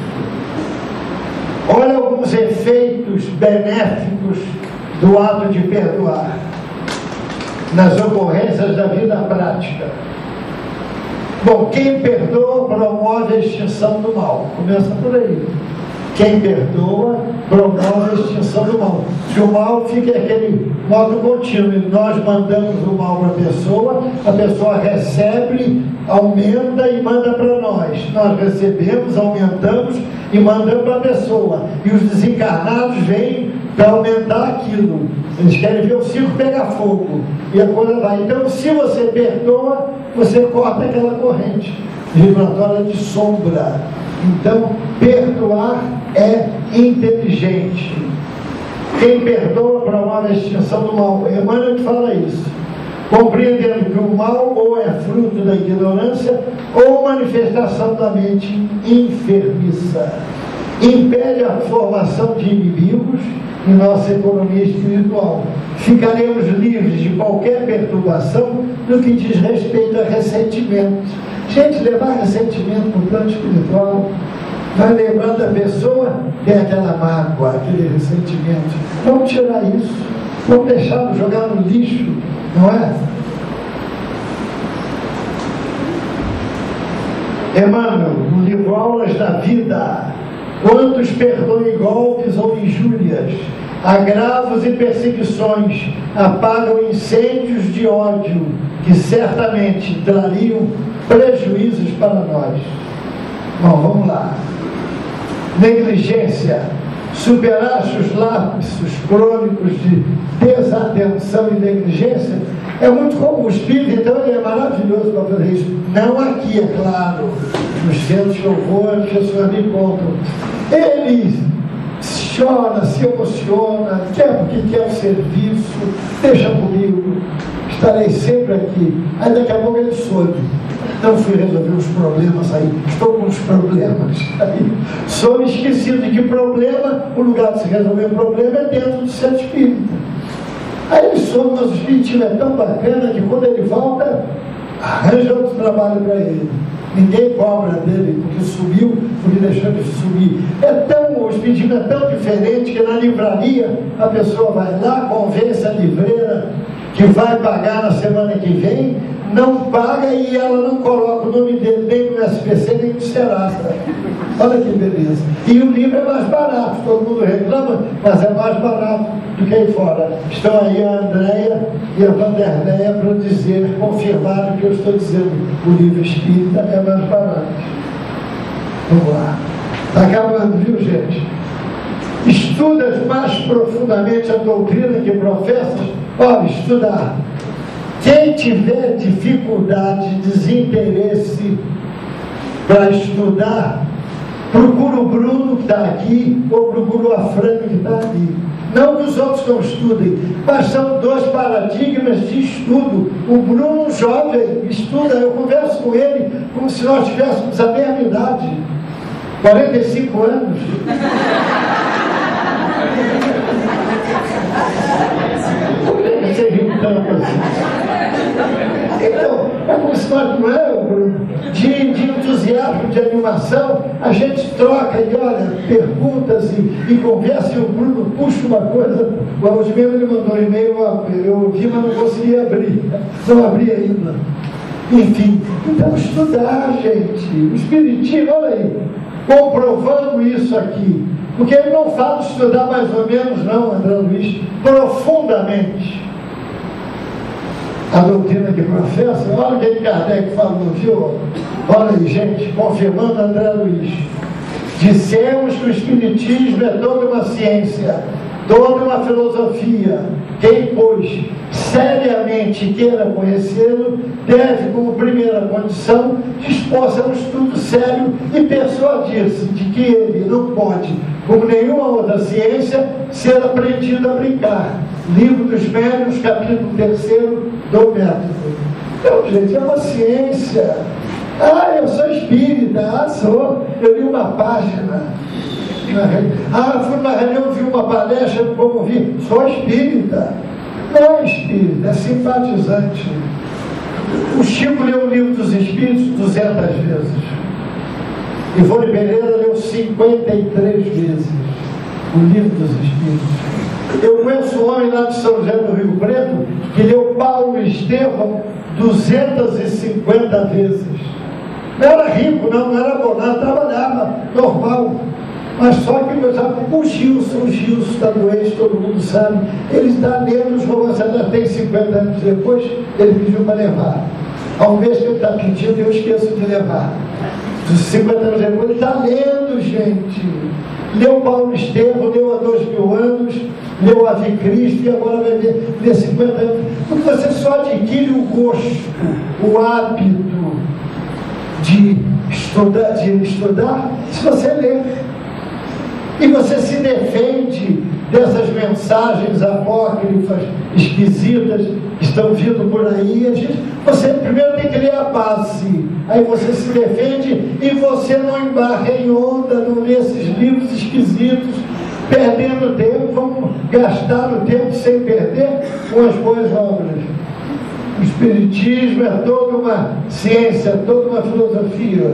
Olha alguns efeitos benéficos do ato de perdoar nas ocorrências da vida prática. Bom, quem perdoa promove a extinção do mal. Começa por aí. Quem perdoa promove a extinção do mal. Se o mal fica aquele modo contínuo, nós mandamos o mal para a pessoa, a pessoa recebe, aumenta e manda para nós. Nós recebemos, aumentamos e mandamos para a pessoa. E os desencarnados vêm para aumentar aquilo. Eles querem ver o circo pegar fogo. E a coisa vai. Então, se você perdoa, você corta aquela corrente vibratória de sombra. Então, perdoar é inteligente. Quem perdoa promove a extinção do mal. Emmanuel fala isso. Compreendendo que o mal ou é fruto da ignorância ou manifestação da mente enfermiça. Impede a formação de inimigos em nossa economia espiritual. Ficaremos livres de qualquer perturbação no que diz respeito a ressentimento. Gente, levar ressentimento para o plano espiritual vai lembrando a pessoa, tem aquela mágoa, aquele ressentimento. Vamos tirar isso, vamos deixar, jogar no lixo, não é? Emmanuel, no livro Aulas da Vida, quantos perdoem golpes ou injúrias, agravos e perseguições, apagam incêndios de ódio que certamente trariam prejuízos para nós. Bom, vamos lá. Negligência. Superaste os lapsos crônicos de desatenção e negligência. É muito comum. O espírito, então, ele é maravilhoso para fazer isso. Não aqui, é claro. Nos centros que eu vou, as pessoas me contam. Ele chora, se emociona, quer porque quer o serviço, deixa comigo, estarei sempre aqui. Aí daqui a pouco ele soube. Não fui resolver os problemas aí, estou com os problemas aí. Sou esquecido de que problema, o lugar de se resolver o problema é dentro do centro espírita. Aí ele soube, mas o espiritismo é tão bacana que quando ele volta, arranja outro trabalho para ele. Ninguém cobra dele porque subiu, porque deixou de subir. É tão, o espiritismo é tão diferente que na livraria a pessoa vai lá, convence a livreira que vai pagar na semana que vem, não paga e ela não coloca o nome dele nem no S P C nem no Serasa. Olha que beleza. E o livro é mais barato, todo mundo reclama, mas é mais barato do que aí fora. Estão aí a Andréia e a Vanderleia para dizer, confirmar o que eu estou dizendo. O livro espírita é mais barato. Vamos lá. Está acabando, viu, gente? Estudas mais profundamente a doutrina que professas? Olha, estudar. Quem tiver dificuldade, desinteresse para estudar, procura o Bruno que está aqui, ou procura o Afrânio que está ali. Não que os outros não estudem, mas são dois paradigmas de estudo. O Bruno, jovem, estuda, eu converso com ele como se nós tivéssemos a mesma idade, quarenta e cinco anos. Por que você riu tanto assim? Então, é como se nós, não é, Bruno? De, de entusiasmo, de animação, a gente troca e olha, perguntas e, e conversa, e o Bruno puxa uma coisa. Hoje mesmo ele mandou um e-mail, eu ouvi, mas não consegui abrir, não abri ainda. Enfim, então estudar, gente, o Espiritismo, olha aí, comprovando isso aqui, porque ele não fala de estudar mais ou menos, não, André Luiz, profundamente a doutrina que professa. Olha o que Kardec falou, viu? Olha aí, gente, confirmando André Luiz. Dissemos que o Espiritismo é toda uma ciência, toda uma filosofia. Quem, pois, seriamente queira conhecê-lo, deve, como primeira condição, dispor-se a um estudo sério e persuadir-se de que ele não pode, como nenhuma outra ciência, ser aprendido a brincar. Livro dos Médiuns, capítulo terceiro do método. Então, gente, é uma ciência. Ah, eu sou espírita. Ah, sou. Eu li uma página. Ah, fui numa reunião, vi uma palestra, me promovi. Sou espírita. Não é espírita, é simpatizante. O Chico leu o Livro dos Espíritos duzentas vezes. Ivone Pereira leu cinquenta e três vezes o Livro dos Espíritos. Eu conheço um homem lá de São José do Rio Preto que leu Paulo Estevão duzentas e cinquenta vezes. Não era rico, não, não era abonado, trabalhava normal. Mas só que o Gilson, o Gilson está doente, todo mundo sabe, ele está lendo os romances, já tem cinquenta anos depois, ele pediu para levar. Ao mês que ele está pedindo, eu esqueço de levar. Dos cinquenta anos depois, ele está lendo, gente. Leu Paulo Estevão, leu há dois mil anos, leu Ave Cristo e agora vai ler, ler cinquenta anos. Porque você só adquire o gosto, o hábito de estudar, de estudar se você ler. E você se defende dessas mensagens apócrifas, esquisitas, que estão vindo por aí. A gente, você primeiro tem que ler a base, aí você se defende e você não embarca em onda nesses livros esquisitos, perdendo tempo. Vamos gastar o tempo sem perder com as boas obras. O Espiritismo é toda uma ciência, toda uma filosofia.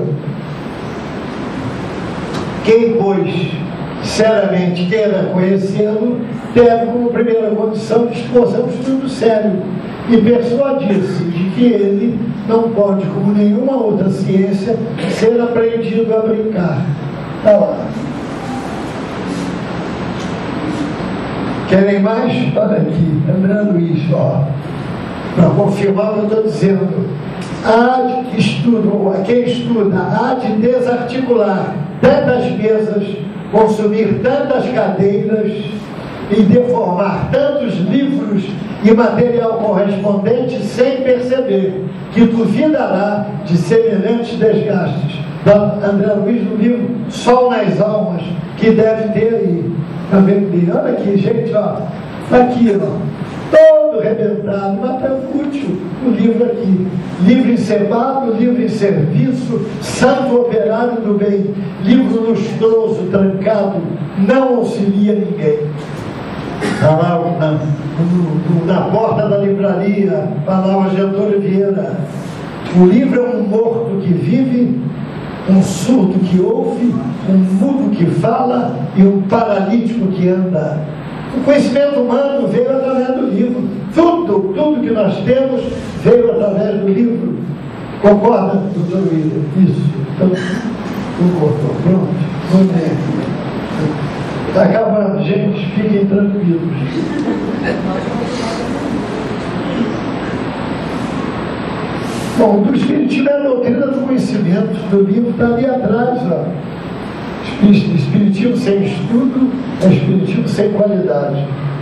Quem, pois, seriamente queira conhecê-lo, deve, como primeira condição, dispor-se a um estudo sério e persuadir-se de que ele não pode, como nenhuma outra ciência, ser aprendido a brincar. Está lá. Querem mais? Olha aqui, André Luiz, ó. Para confirmar o que eu estou dizendo. Há de estudo, quem estuda, há de desarticular tantas mesas, consumir tantas cadeiras e deformar tantos livros e material correspondente sem perceber que duvidará de semelhantes desgastes. Da André Luiz no livro Sol nas Almas, que deve ter aí também. Olha aqui, gente, ó, aqui, ó, todo arrebentado, mas é útil o livro aqui. Livro encebado, livro em serviço, santo operário do bem, livro lustroso, trancado, não auxilia ninguém. Está lá na, no, na porta da livraria, palavras de Antônio Vieira. O livro é um morto que vive, um surdo que ouve, um mudo que fala e um paralítico que anda. O conhecimento humano veio através do livro. Tudo, tudo que nós temos veio através do livro. Concorda, doutor William? Isso. Então, concordou. Pronto. Vamos ver aqui. Está acabando, gente. Fiquem tranquilos. Bom, do Espiritismo é a doutrina do conhecimento. Do livro está ali atrás, ó. Espiritismo sem estudo é espiritismo sem qualidade.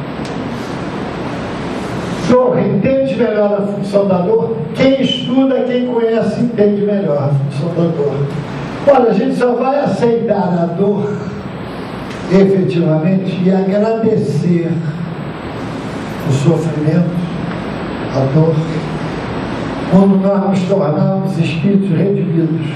Dor, entende melhor a função da dor? Quem estuda, quem conhece, entende melhor a função da dor. Olha, a gente só vai aceitar a dor efetivamente e agradecer o sofrimento, a dor, quando nós nos tornarmos espíritos redimidos.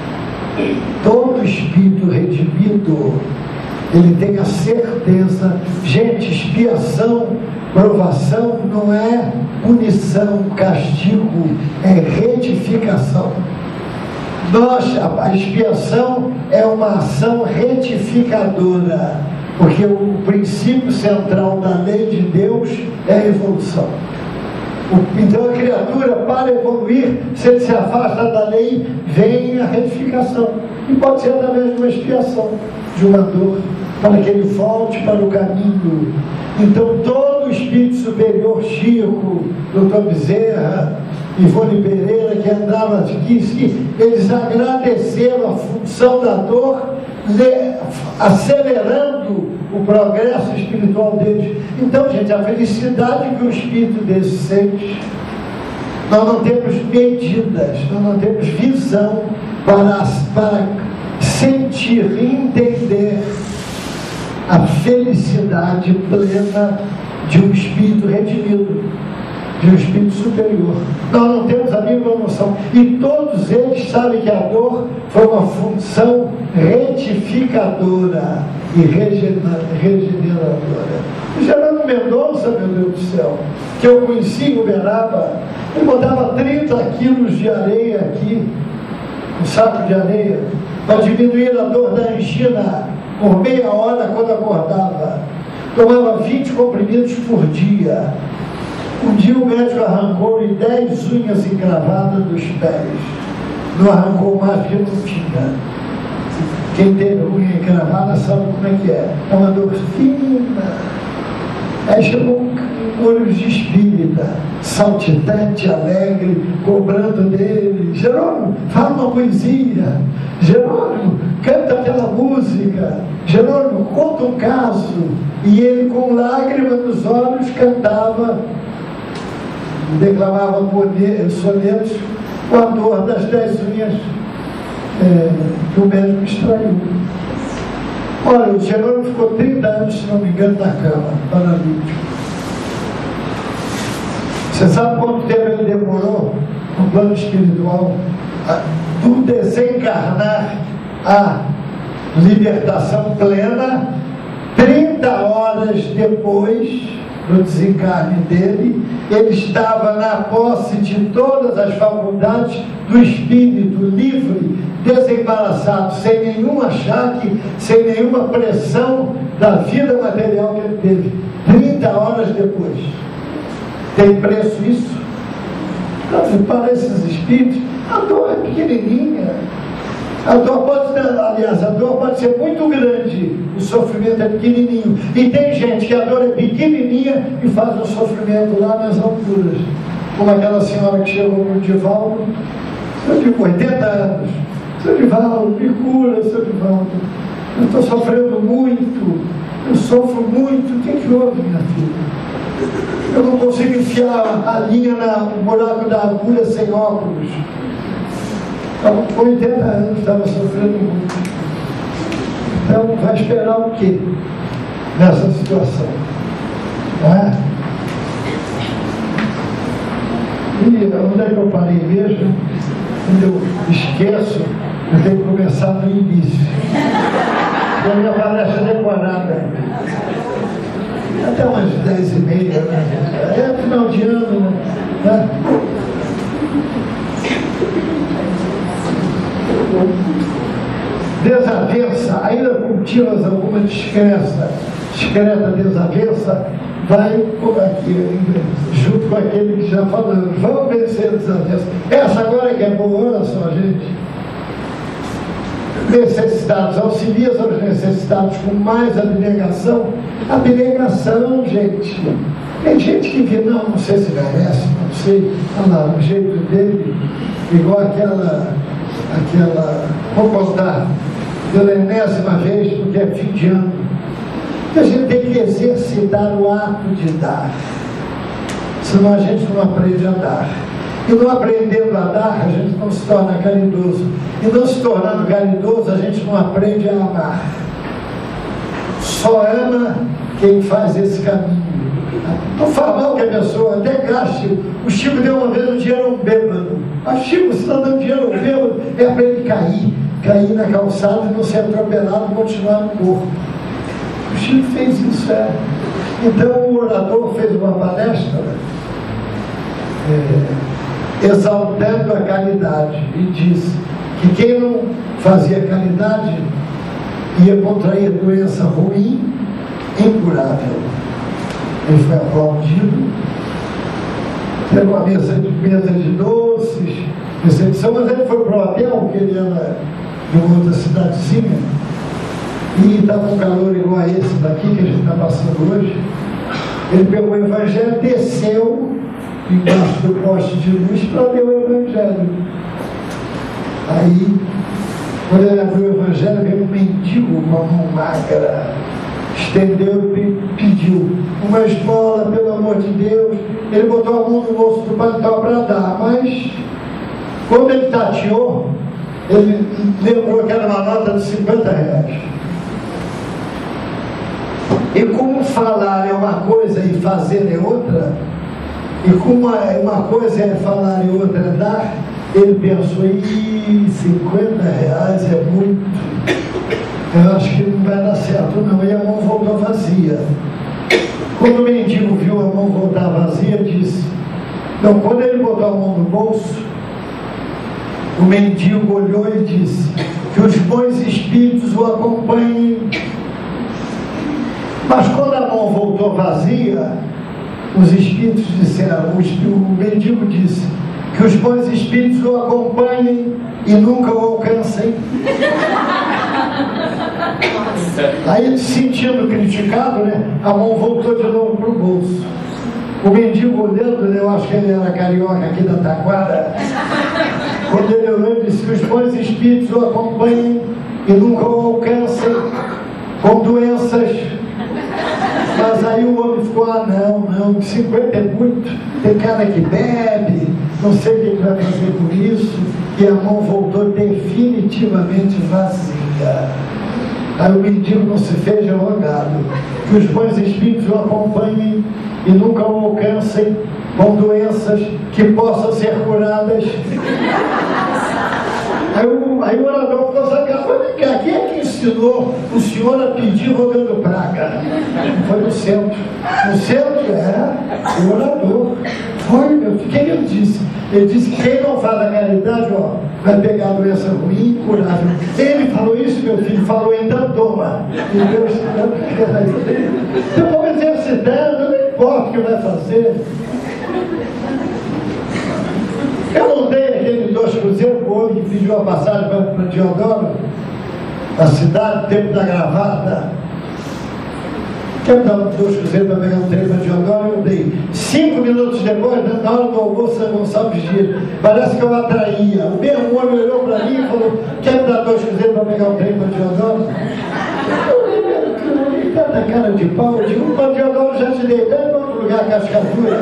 Todo espírito redimido, ele tem a certeza, gente, expiação, provação não é punição, castigo, é retificação. Nós, a expiação é uma ação retificadora, porque o princípio central da lei de Deus é a evolução. Então a criatura, para evoluir, se ele se afasta da lei, vem a retificação. E pode ser através de uma expiação, de uma dor, para que ele volte para o caminho. Então todo o espírito superior, Chico, doutor Bezerra, Ivone Pereira, que andavam aqui, eles agradeceram a função da dor, acelerando o progresso espiritual deles. Então, gente, a felicidade que o espírito desse sente, nós não temos medidas, nós não temos visão para, para sentir e entender a felicidade plena de um espírito redimido, de um espírito superior. Nós não temos a mínima noção. E todos eles sabem que a dor foi uma função retificadora e regeneradora. O Gerando Mendonça, meu Deus do céu, que eu conheci em Uberaba, ele botava trinta quilos de areia aqui, um saco de areia, para diminuir a dor da angina por meia hora quando acordava. Tomava vinte comprimidos por dia. Um dia o médico arrancou-lhe dez unhas encravadas dos pés. Não arrancou mais porque não tinha. Quem teve unha encravada sabe como é que é. É uma dor fina. Aí chegou um olho de espírita, saltitante, alegre, cobrando dele. Jerônimo, fala uma poesia. Jerônimo, canta aquela música. Jerônimo, conta um caso. E ele, com lágrimas nos olhos, cantava, declamava sonetos com a dor das dez unhas é, que o médico extraiu. Olha, o Jerônimo ficou trinta anos, se não me engano, na cama, paralítico. Você sabe quanto tempo ele demorou no plano espiritual? Do desencarnar à libertação plena, trinta horas depois do desencarne dele, ele estava na posse de todas as faculdades do espírito, livre, desembaraçado, sem nenhum achaque, sem nenhuma pressão da vida material que ele teve, trinta horas depois. Tem preço isso? Então, para esses espíritos, a dor é pequenininha. A dor pode, aliás, a dor pode ser muito grande, o sofrimento é pequenininho. E tem gente que a dor é pequenininha e faz o sofrimento lá nas alturas. Como aquela senhora que chegou no Divaldo, eu digo, oitenta anos, seu Divaldo, me cura, seu Divaldo. Eu estou sofrendo muito, eu sofro muito, o que que houve, minha filha? Eu não consigo enfiar a linha no buraco da agulha sem óculos. Com oitenta anos estava sofrendo muito. Então vai esperar o quê nessa situação? Não é? E onde é que eu parei mesmo? Quando eu esqueço, eu tenho que começar no início. E a minha palestra é decorada. Até umas dez e meia, né? É final de ano, né? Desavença, ainda cultivas alguma descrença discreta desavença, vai aqui, junto com aquele que já falou, vamos vencer a desavença. Essa agora que é boa, olha só, gente. Necessitados, auxilia aos necessitados com mais abnegação. Abnegação, gente. Tem gente que vê, não, não sei se merece, não sei, olha lá, o jeito dele, igual aquela, aquela, vou contar, pela enésima vez, porque é fim de ano. A gente tem que exercitar o ato de dar, senão a gente não aprende a dar. E não aprendendo a dar, a gente não se torna caridoso. E não se tornando caridoso, a gente não aprende a amar. Só ama quem faz esse caminho. Não faz mal que a pessoa até gaste. O Chico deu uma vez um dinheiro a um bêbado. Mas Chico, você está dando dinheiro a um bêbado, é para ele cair. Cair na calçada e não ser atropelado e continuar no corpo. O Chico fez isso, é. Então o orador fez uma palestra é, exaltando a caridade e disse que quem não fazia caridade ia contrair doença ruim, incurável. Ele foi aplaudido, pegou a mesa de, mesa de doces, recepção, mas ele foi para o hotel, que ele era de uma outra cidadezinha, e estava um calor igual a esse daqui que a gente está passando hoje. Ele pegou o evangelho, desceu embaixo do poste de luz para ler o evangelho. Aí, quando ele abriu o evangelho, veio um mendigo com a mão magra, estendeu e pediu uma esmola, pelo amor de Deus. Ele botou a mão no bolso do paletó para dar, mas quando ele tateou, ele lembrou que era uma nota de cinquenta reais. E como falar é uma coisa e fazer é outra, e como uma, uma coisa é falar e outra é dar, ele pensou, ih, cinquenta reais é muito, eu acho que não vai dar certo não, e a mão voltou vazia. Quando o mendigo viu a mão voltar vazia, disse, então quando ele botou a mão no bolso, o mendigo olhou e disse, que os bons espíritos o acompanhem. Mas quando a mão voltou vazia, os espíritos disseram, o mendigo disse, que os bons espíritos o acompanhem e nunca o alcancem. Aí, se sentindo criticado, né, a mão voltou de novo para o bolso. O mendigo olhando, eu acho que ele era carioca aqui da Taquara, quando ele olhou, disse que os bons espíritos o acompanhem e nunca o alcancem com doenças. Mas aí o homem ficou, ah não, não, cinquenta é muito, tem cara que bebe, não sei o que ele vai fazer com isso, e a mão voltou definitivamente vazia. Aí o mendigo não se fez rogado, que os bons espíritos o acompanhem e nunca o alcancem com doenças que possam ser curadas. Aí o, aí o orador ficou sacado, quem é que ensinou o senhor a pedir rogando praga? Foi no centro. No centro era o orador. Foi, meu filho, quem ele disse? Ele disse que quem não faz a caridade, ó, vai pegar a doença ruim e curável. Ele falou isso, meu filho, falou, então toma. Então, eu vou exercitando, não importa o que vai fazer. Eu não dei aquele dois cruzeiros para o homem que pediu a passagem para Diodoro, na cidade, tempo da gravata. Eu dava dois cruzeiros para pegar um trem para Diodoro, eu dei. Cinco minutos depois, na hora do almoço, São Gonçalves Dias, parece que eu atraía. O mesmo homem olhou para mim e falou, quer me dar dois cruzeiros para pegar um trem para Diodoro? Eu olhei tanta cara de pau, eu digo, para Diodoro já te dei, pede para outro lugar, Cascatura.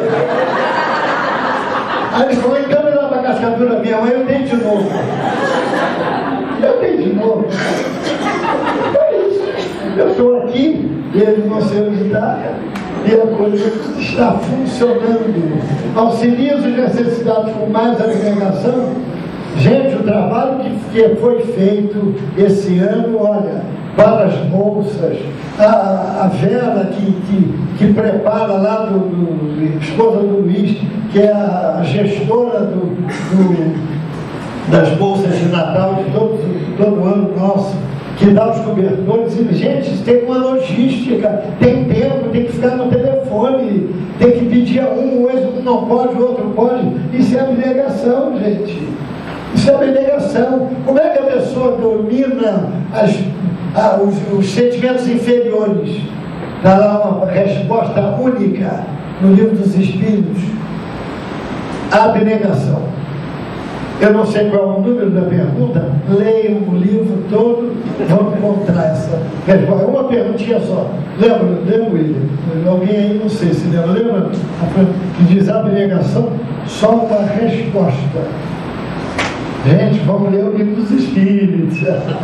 Aí ele falou, então me dá para a Cascatura minha mãe, eu dei de novo. Eu dei de novo. É isso. Eu estou aqui, e ele não sei onde está, e a coisa está funcionando. Auxilia os necessitados com mais abnegação. Gente, o trabalho que, que foi feito esse ano, olha, para as bolsas, a, a Vera que, que, que prepara lá, do, do, esposa do Luiz, que é a gestora do, do, das bolsas de Natal de todo, todo ano nosso, que dá os cobertores. E, gente, tem uma logística, tem tempo, tem que ficar no telefone, tem que pedir a um, hoje um não pode, o outro pode. Isso é abnegação, gente. Isso é abnegação. Como é que a pessoa domina as, a, os, os sentimentos inferiores? Dá lá uma resposta única no livro dos Espíritos. Abnegação. Eu não sei qual é o número da pergunta, leiam o livro todo, vamos encontrar essa resposta. Uma perguntinha só. Lembra, lembra, William? Alguém aí, não sei se lembra, lembra? Que diz abnegação, só uma resposta. Gente, vamos ler o livro dos Espíritos.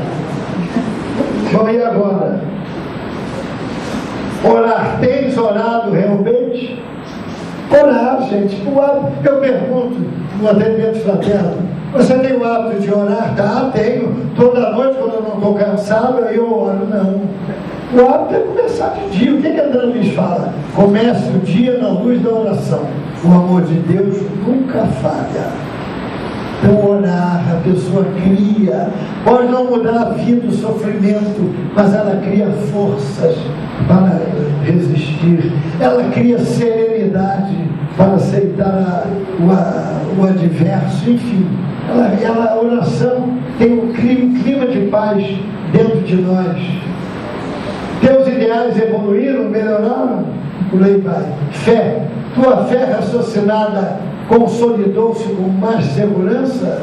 Bom, e agora? Orar, tens orado realmente? Orar, gente, o hábito, eu pergunto no atendimento fraterno, você tem o hábito de orar? Tá, tenho. Toda noite, quando eu não estou cansado, aí eu oro. Não. O hábito é começar de dia. O que que André Luiz fala? Comece o dia na luz da oração. O amor de Deus nunca falha. Então, orar, a pessoa cria, pode não mudar a vida, o sofrimento, mas ela cria forças para resistir, ela cria serenidade para aceitar a, o, a, o adverso, enfim, ela, ela, a oração tem um clima, clima de paz dentro de nós. Teus ideais evoluíram, melhoraram, por aí vai. Fé, tua fé raciocinada consolidou-se com mais segurança.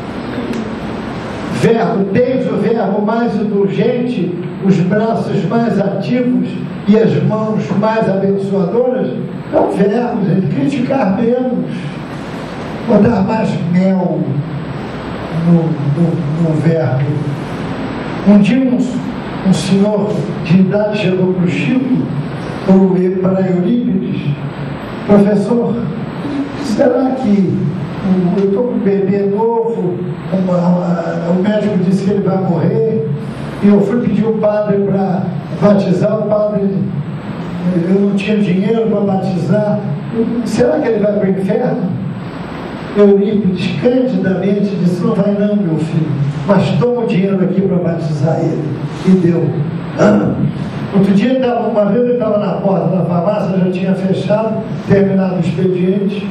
Verbo, tens o verbo mais indulgente, os braços mais ativos e as mãos mais abençoadoras. Então, verbo, gente, criticar menos, botar mais mel no, no, no verbo. Um dia um, um senhor de idade chegou para o Chico, ou para Eurípides: professor, será que eu estou com um bebê novo, uma, uma, o médico disse que ele vai morrer, e eu fui pedir o padre para batizar, o padre, eu não tinha dinheiro para batizar, será que ele vai para o inferno? Eurípides candidamente disse: não vai não, meu filho, mas toma o dinheiro aqui para batizar ele. E deu. Ah. Outro dia, ele tava, uma vez ele estava na porta da farmácia, já tinha fechado, terminado o expediente,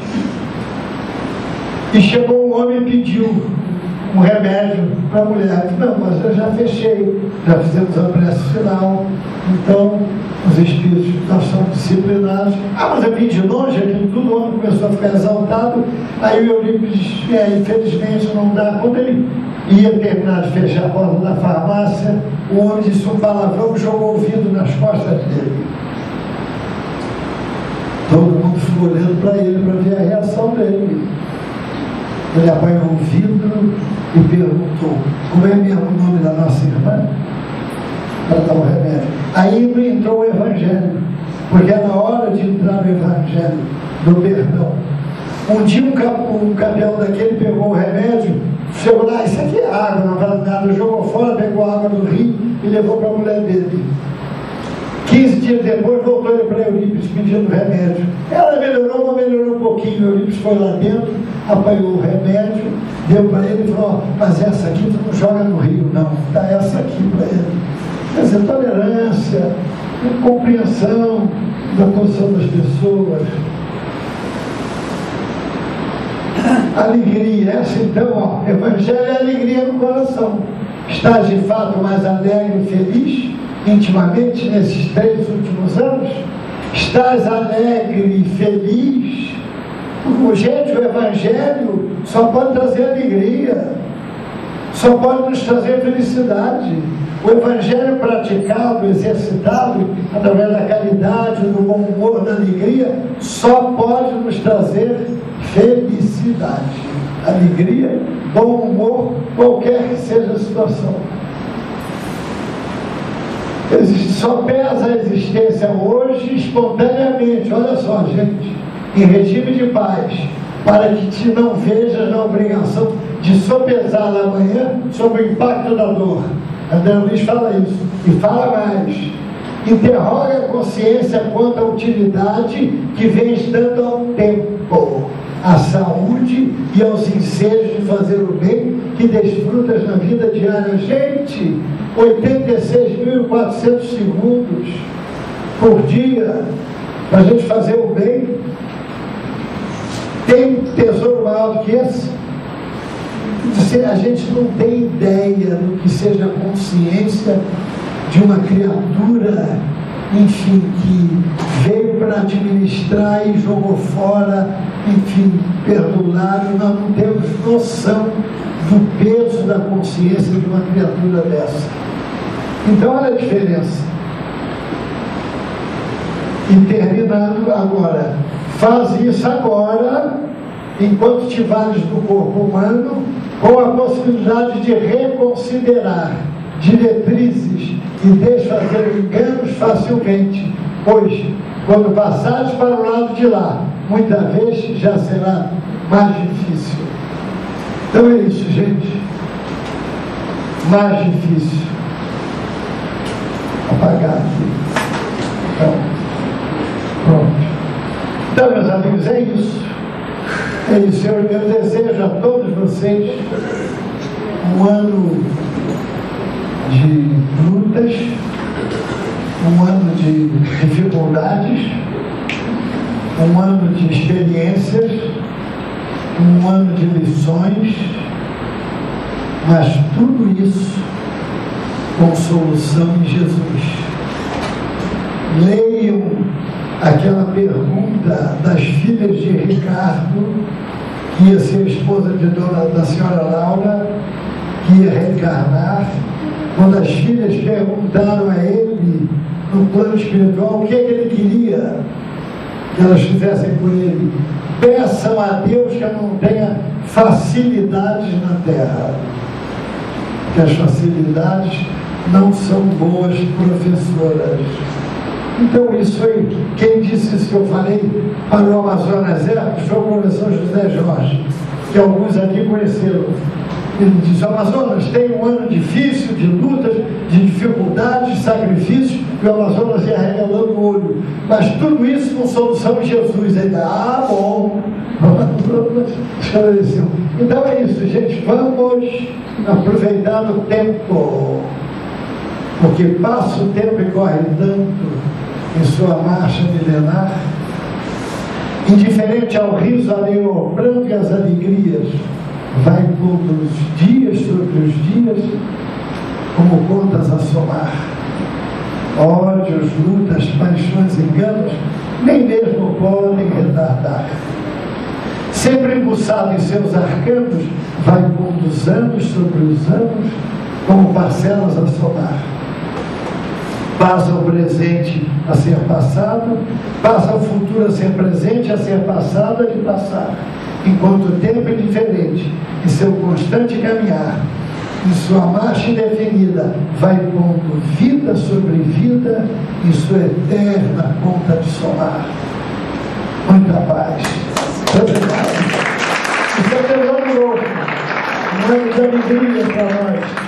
e chegou um homem e pediu um remédio para a mulher. Não, mas eu já fechei, já fizemos a prece final, então os espíritos nós somos disciplinados. Ah, mas eu vim de longe, aquilo tudo, o homem começou a ficar exaltado. Aí o Eurípides, é, infelizmente não dá. Quando ele ia terminar de fechar a porta da farmácia, o homem disse um palavrão e jogou o vidro nas costas dele. Todo mundo ficou olhando para ele para ver a reação dele. Ele apanhou o vidro e perguntou: como é mesmo o nome da nossa irmã? Para dar o remédio. Aí entrou o Evangelho, porque é na hora de entrar no Evangelho do perdão. Um dia um, cap, um capelão daquele pegou o remédio, chegou lá: isso aqui é água, não vale nada. Jogou fora, pegou a água do rio e levou para a mulher dele. quinze dias depois voltou ele para Eurípides pedindo remédio. Ela melhorou, mas melhorou um pouquinho. Eurípides foi lá dentro, apanhou o remédio, deu para ele e falou: mas essa aqui tu não joga no rio, não, dá essa aqui para ele. Quer dizer, tolerância, compreensão da posição das pessoas, alegria. Essa então, ó, Evangelho é alegria no coração. Estás de fato mais alegre e feliz intimamente nesses três últimos anos? Estás alegre e feliz? Gente, o Evangelho só pode trazer alegria, só pode nos trazer felicidade. O Evangelho praticado, exercitado através da caridade, do bom humor, da alegria, só pode nos trazer felicidade, alegria, bom humor, qualquer que seja a situação. Só pesa a existência hoje espontaneamente, olha só, gente, em regime de paz, para que te não vejas na obrigação de sopesar amanhã sobre o impacto da dor. André Luiz fala isso, e fala mais: interroga a consciência quanto à utilidade que vens dando ao tempo, à saúde e aos ensejos de fazer o bem que desfrutas na vida diária. Gente, oitenta e seis mil e quatrocentos segundos por dia para a gente fazer o bem. Tem tesouro maior do que esse? A gente não tem ideia do que seja a consciência de uma criatura, enfim, que veio para administrar e jogou fora, enfim, perdulário. Nós não temos noção do peso da consciência de uma criatura dessa. Então, olha a diferença. E terminando agora, faz isso agora, enquanto te vales do corpo humano, com a possibilidade de reconsiderar diretrizes e desfazer enganos facilmente, pois, quando passares para o lado de lá, muita vez já será mais difícil. Então é isso, gente. Mais difícil. Apagar aqui. Então, pronto. Então, meus amigos, é isso. É isso. Eu, eu desejo a todos vocês um ano de lutas, um ano de dificuldades, um ano de experiências, um ano de lições, mas tudo isso com solução em Jesus. Leiam aquela pergunta das filhas de Ricardo, que ia ser esposa de dona, da senhora Laura, que ia reencarnar, quando as filhas perguntaram a ele, no plano espiritual, o que é que ele queria que elas fizessem por ele. Peçam a Deus que eu não tenha facilidades na terra, que as facilidades não são boas professoras. Então isso foi, quem disse isso que eu falei para o Amazonas é, foi o professor José Jorge, que alguns aqui conheceram. Ele disse: o Amazonas tem um ano difícil, de lutas, de dificuldades, de sacrifícios, e o Amazonas ia revelando o olho. Mas tudo isso com solução em Jesus. Ele, ah, bom. Então é isso, gente. Vamos aproveitar o tempo. Porque passa o tempo e corre tanto em sua marcha milenar. Indiferente ao riso, alheio ao pranto e às alegrias, vai pondo os dias sobre os dias, como contas a somar. Ódios, lutas, paixões, enganos, nem mesmo podem retardar. Sempre embuçado em seus arcanos, vai pondo os anos sobre os anos, como parcelas a somar. Passa o presente a ser passado, passa o futuro a ser presente, a ser passado, a de passar. Enquanto o tempo é diferente, em seu constante caminhar, em sua marcha indefinida, vai pondo vida sobre vida, em sua eterna conta de somar. Muita paz. Obrigado. Isso é um ano novo, um ano de alegria para nós.